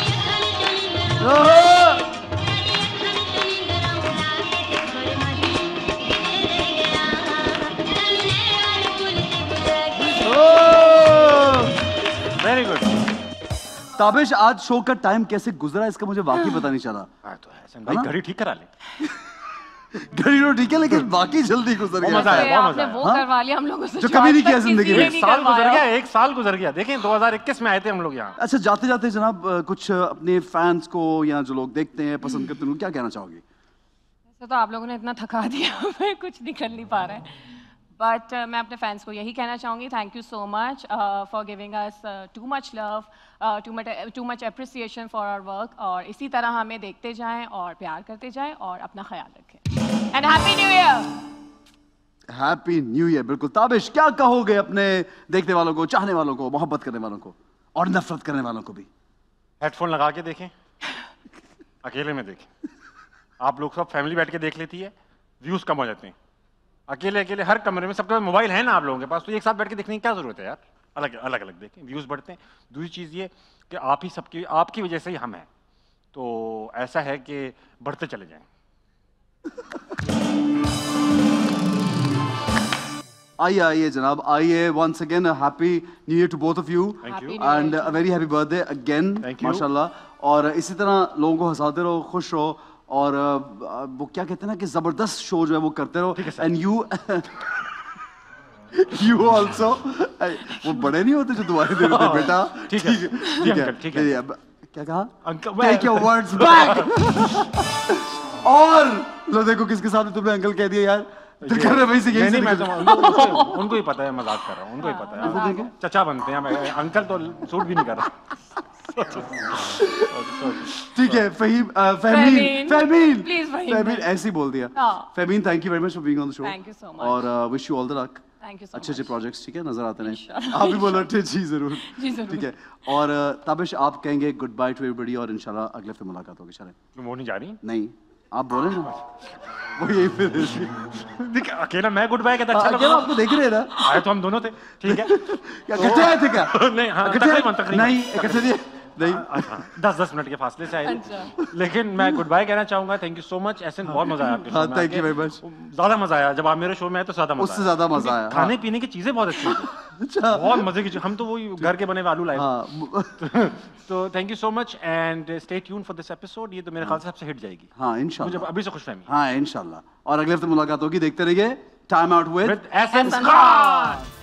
Very good. ताबिश आज शो का टाइम कैसे गुजरा इसका मुझे वाकई पता नहीं चला। हाँ तो है भाई, घड़ी ठीक करा ले। घड़ी तो ठीक है लेकिन बाकी जल्दी गुजर बहुत गया। मजा आया, अरे, बहुत आपने मजा वो हाँ? करवा लिया हम लोगों से जो कभी नहीं आज किया तक जिंदगी किसी में। ने एक नहीं साल गुजर करवाया। गया, एक साल गुजर गया। देखें दो हज़ार इक्कीस में आए थे हम लोग यहाँ। अच्छा जाते जाते जनाब अ, कुछ अ, अपने फैंस को या जो लोग देखते हैं पसंद करते हैं उनको क्या कहना चाहोगे? वैसे तो आप लोगों ने इतना थका दिया मैं कुछ निकल नहीं पा रहा है। बट uh, मैं अपने फैंस को यही कहना चाहूँगी, thank you so much for giving us too much love, too much too much appreciation for our work. और इसी तरह हमें देखते जाएं और प्यार करते जाएं और अपना ख्याल रखें। And happy new year. Happy new year. बिल्कुल ताबिश क्या कहोगे अपने देखने वालों को, चाहने वालों को, मोहब्बत करने वालों को और नफरत करने वालों को भी? हेडफोन लगा के देखें, अकेले में देखें। आप लोग सब फैमिली बैठ के देख लेती है, व्यूज कम हो जाते हैं। अकेले अकेले हर कमरे में सबके पास मोबाइल है ना आप लोगों के पास, तो एक साथ बैठ के देखने की क्या जरूरत है यार? अलग अलग अलग देखें, व्यूज बढ़ते हैं। दूसरी चीज़ ये कि आप ही सबकी आपकी वजह से ही हम हैं, तो ऐसा है कि बढ़ते चले जाएं। आइए आइए जनाब आइए। Once again happy new year to both of you thank you. Happy New Year and to a very happy birthday again Thank you. माशाल्लाह। और इसी तरह लोगों को हंसाते रहो, खुश रहो और अ, वो क्या कहते हैं ना कि जबरदस्त शो जो है वो करते रहो। ठीक है sir. And you you also वो बड़े नहीं होते जो दुआएं दे देते बेटा। ठीक है, ठीक जी है अंकल, ठीक है। नहीं, अब क्या कहा? Uncle take your words back. और लो देखो किसके सामने तुमने अंकल कह दिया यार। दिल कर रहा है भाई से यही नहीं, से नहीं, मैं निकल- तो उनको उनको- उनको ही पता है, मजाक कर रहा हूँ, उनको ही पता है। मजाक है। चचा बनते हैं, मैं अंकल तो सूट भी नहीं कर रहा। ठीक है फहीम अ, फहमीन फहमीन। फहमीन Please, फहीम फहमीन भाई। ऐसे ही बोल दिया। हाँ। Fahmeen thank you very much for being on the show. Thank you so much. और wish you all the luck. Thank you so अच्छे अच्छे much. प्रोजेक्ट्स ठीक है नजर आते रहे। इंशाल्लाह। आप भी बोलो ठीक जी जरूर। जी, जरूर। ठीक है और अ, ताबिश आप कहेंगे गुड बाय टू एवरीबॉडी और इंशाल्लाह अगले हफ्ते मुलाकात होगी। चलें वो नहीं जा रही। नहीं आप बोले ना वो यही फिर देख, अकेला मैं गुड बाय कहता अच्छा हाँ, लगा। क्या आपको देख रहे हैं ना आए तो हम दोनों थे, ठीक है। क्या इकट्ठे आए थे क्या नहीं, हाँ, इकट्ठे आए? तकरीबन, तकरीबन। नहीं इकट्ठे थे नहीं अच्छा, दस दस मिनट के फासले से आए थे। अच्छा। लेकिन मैं गुड बाय कहना चाहूंगा। Thank you so much. ऐसे बहुत मजा आया आपके हाँ, शो में thank you आके। very much. ज्यादा मजा आया जब आप मेरे शो में आए तो ज्यादा मजा उससे ज्यादा मजा क्योंकि आया, खाने हाँ। पीने की चीजें बहुत अच्छी थी। अच्छा बहुत मजे की चीज- हम तो वही घर के बने हुए आलू लाए थे। हाँ तो thank you so much and stay tune for this episode. ये तो मेरे ख्याल से सबसे हिट जाएगी। हाँ मुझे इंशाल्लाह अभी से खुशफहमी हाँ इंशाल्लाह और अगले हफ्ते मुलाकात होगी। देखते रहिए time out with with S N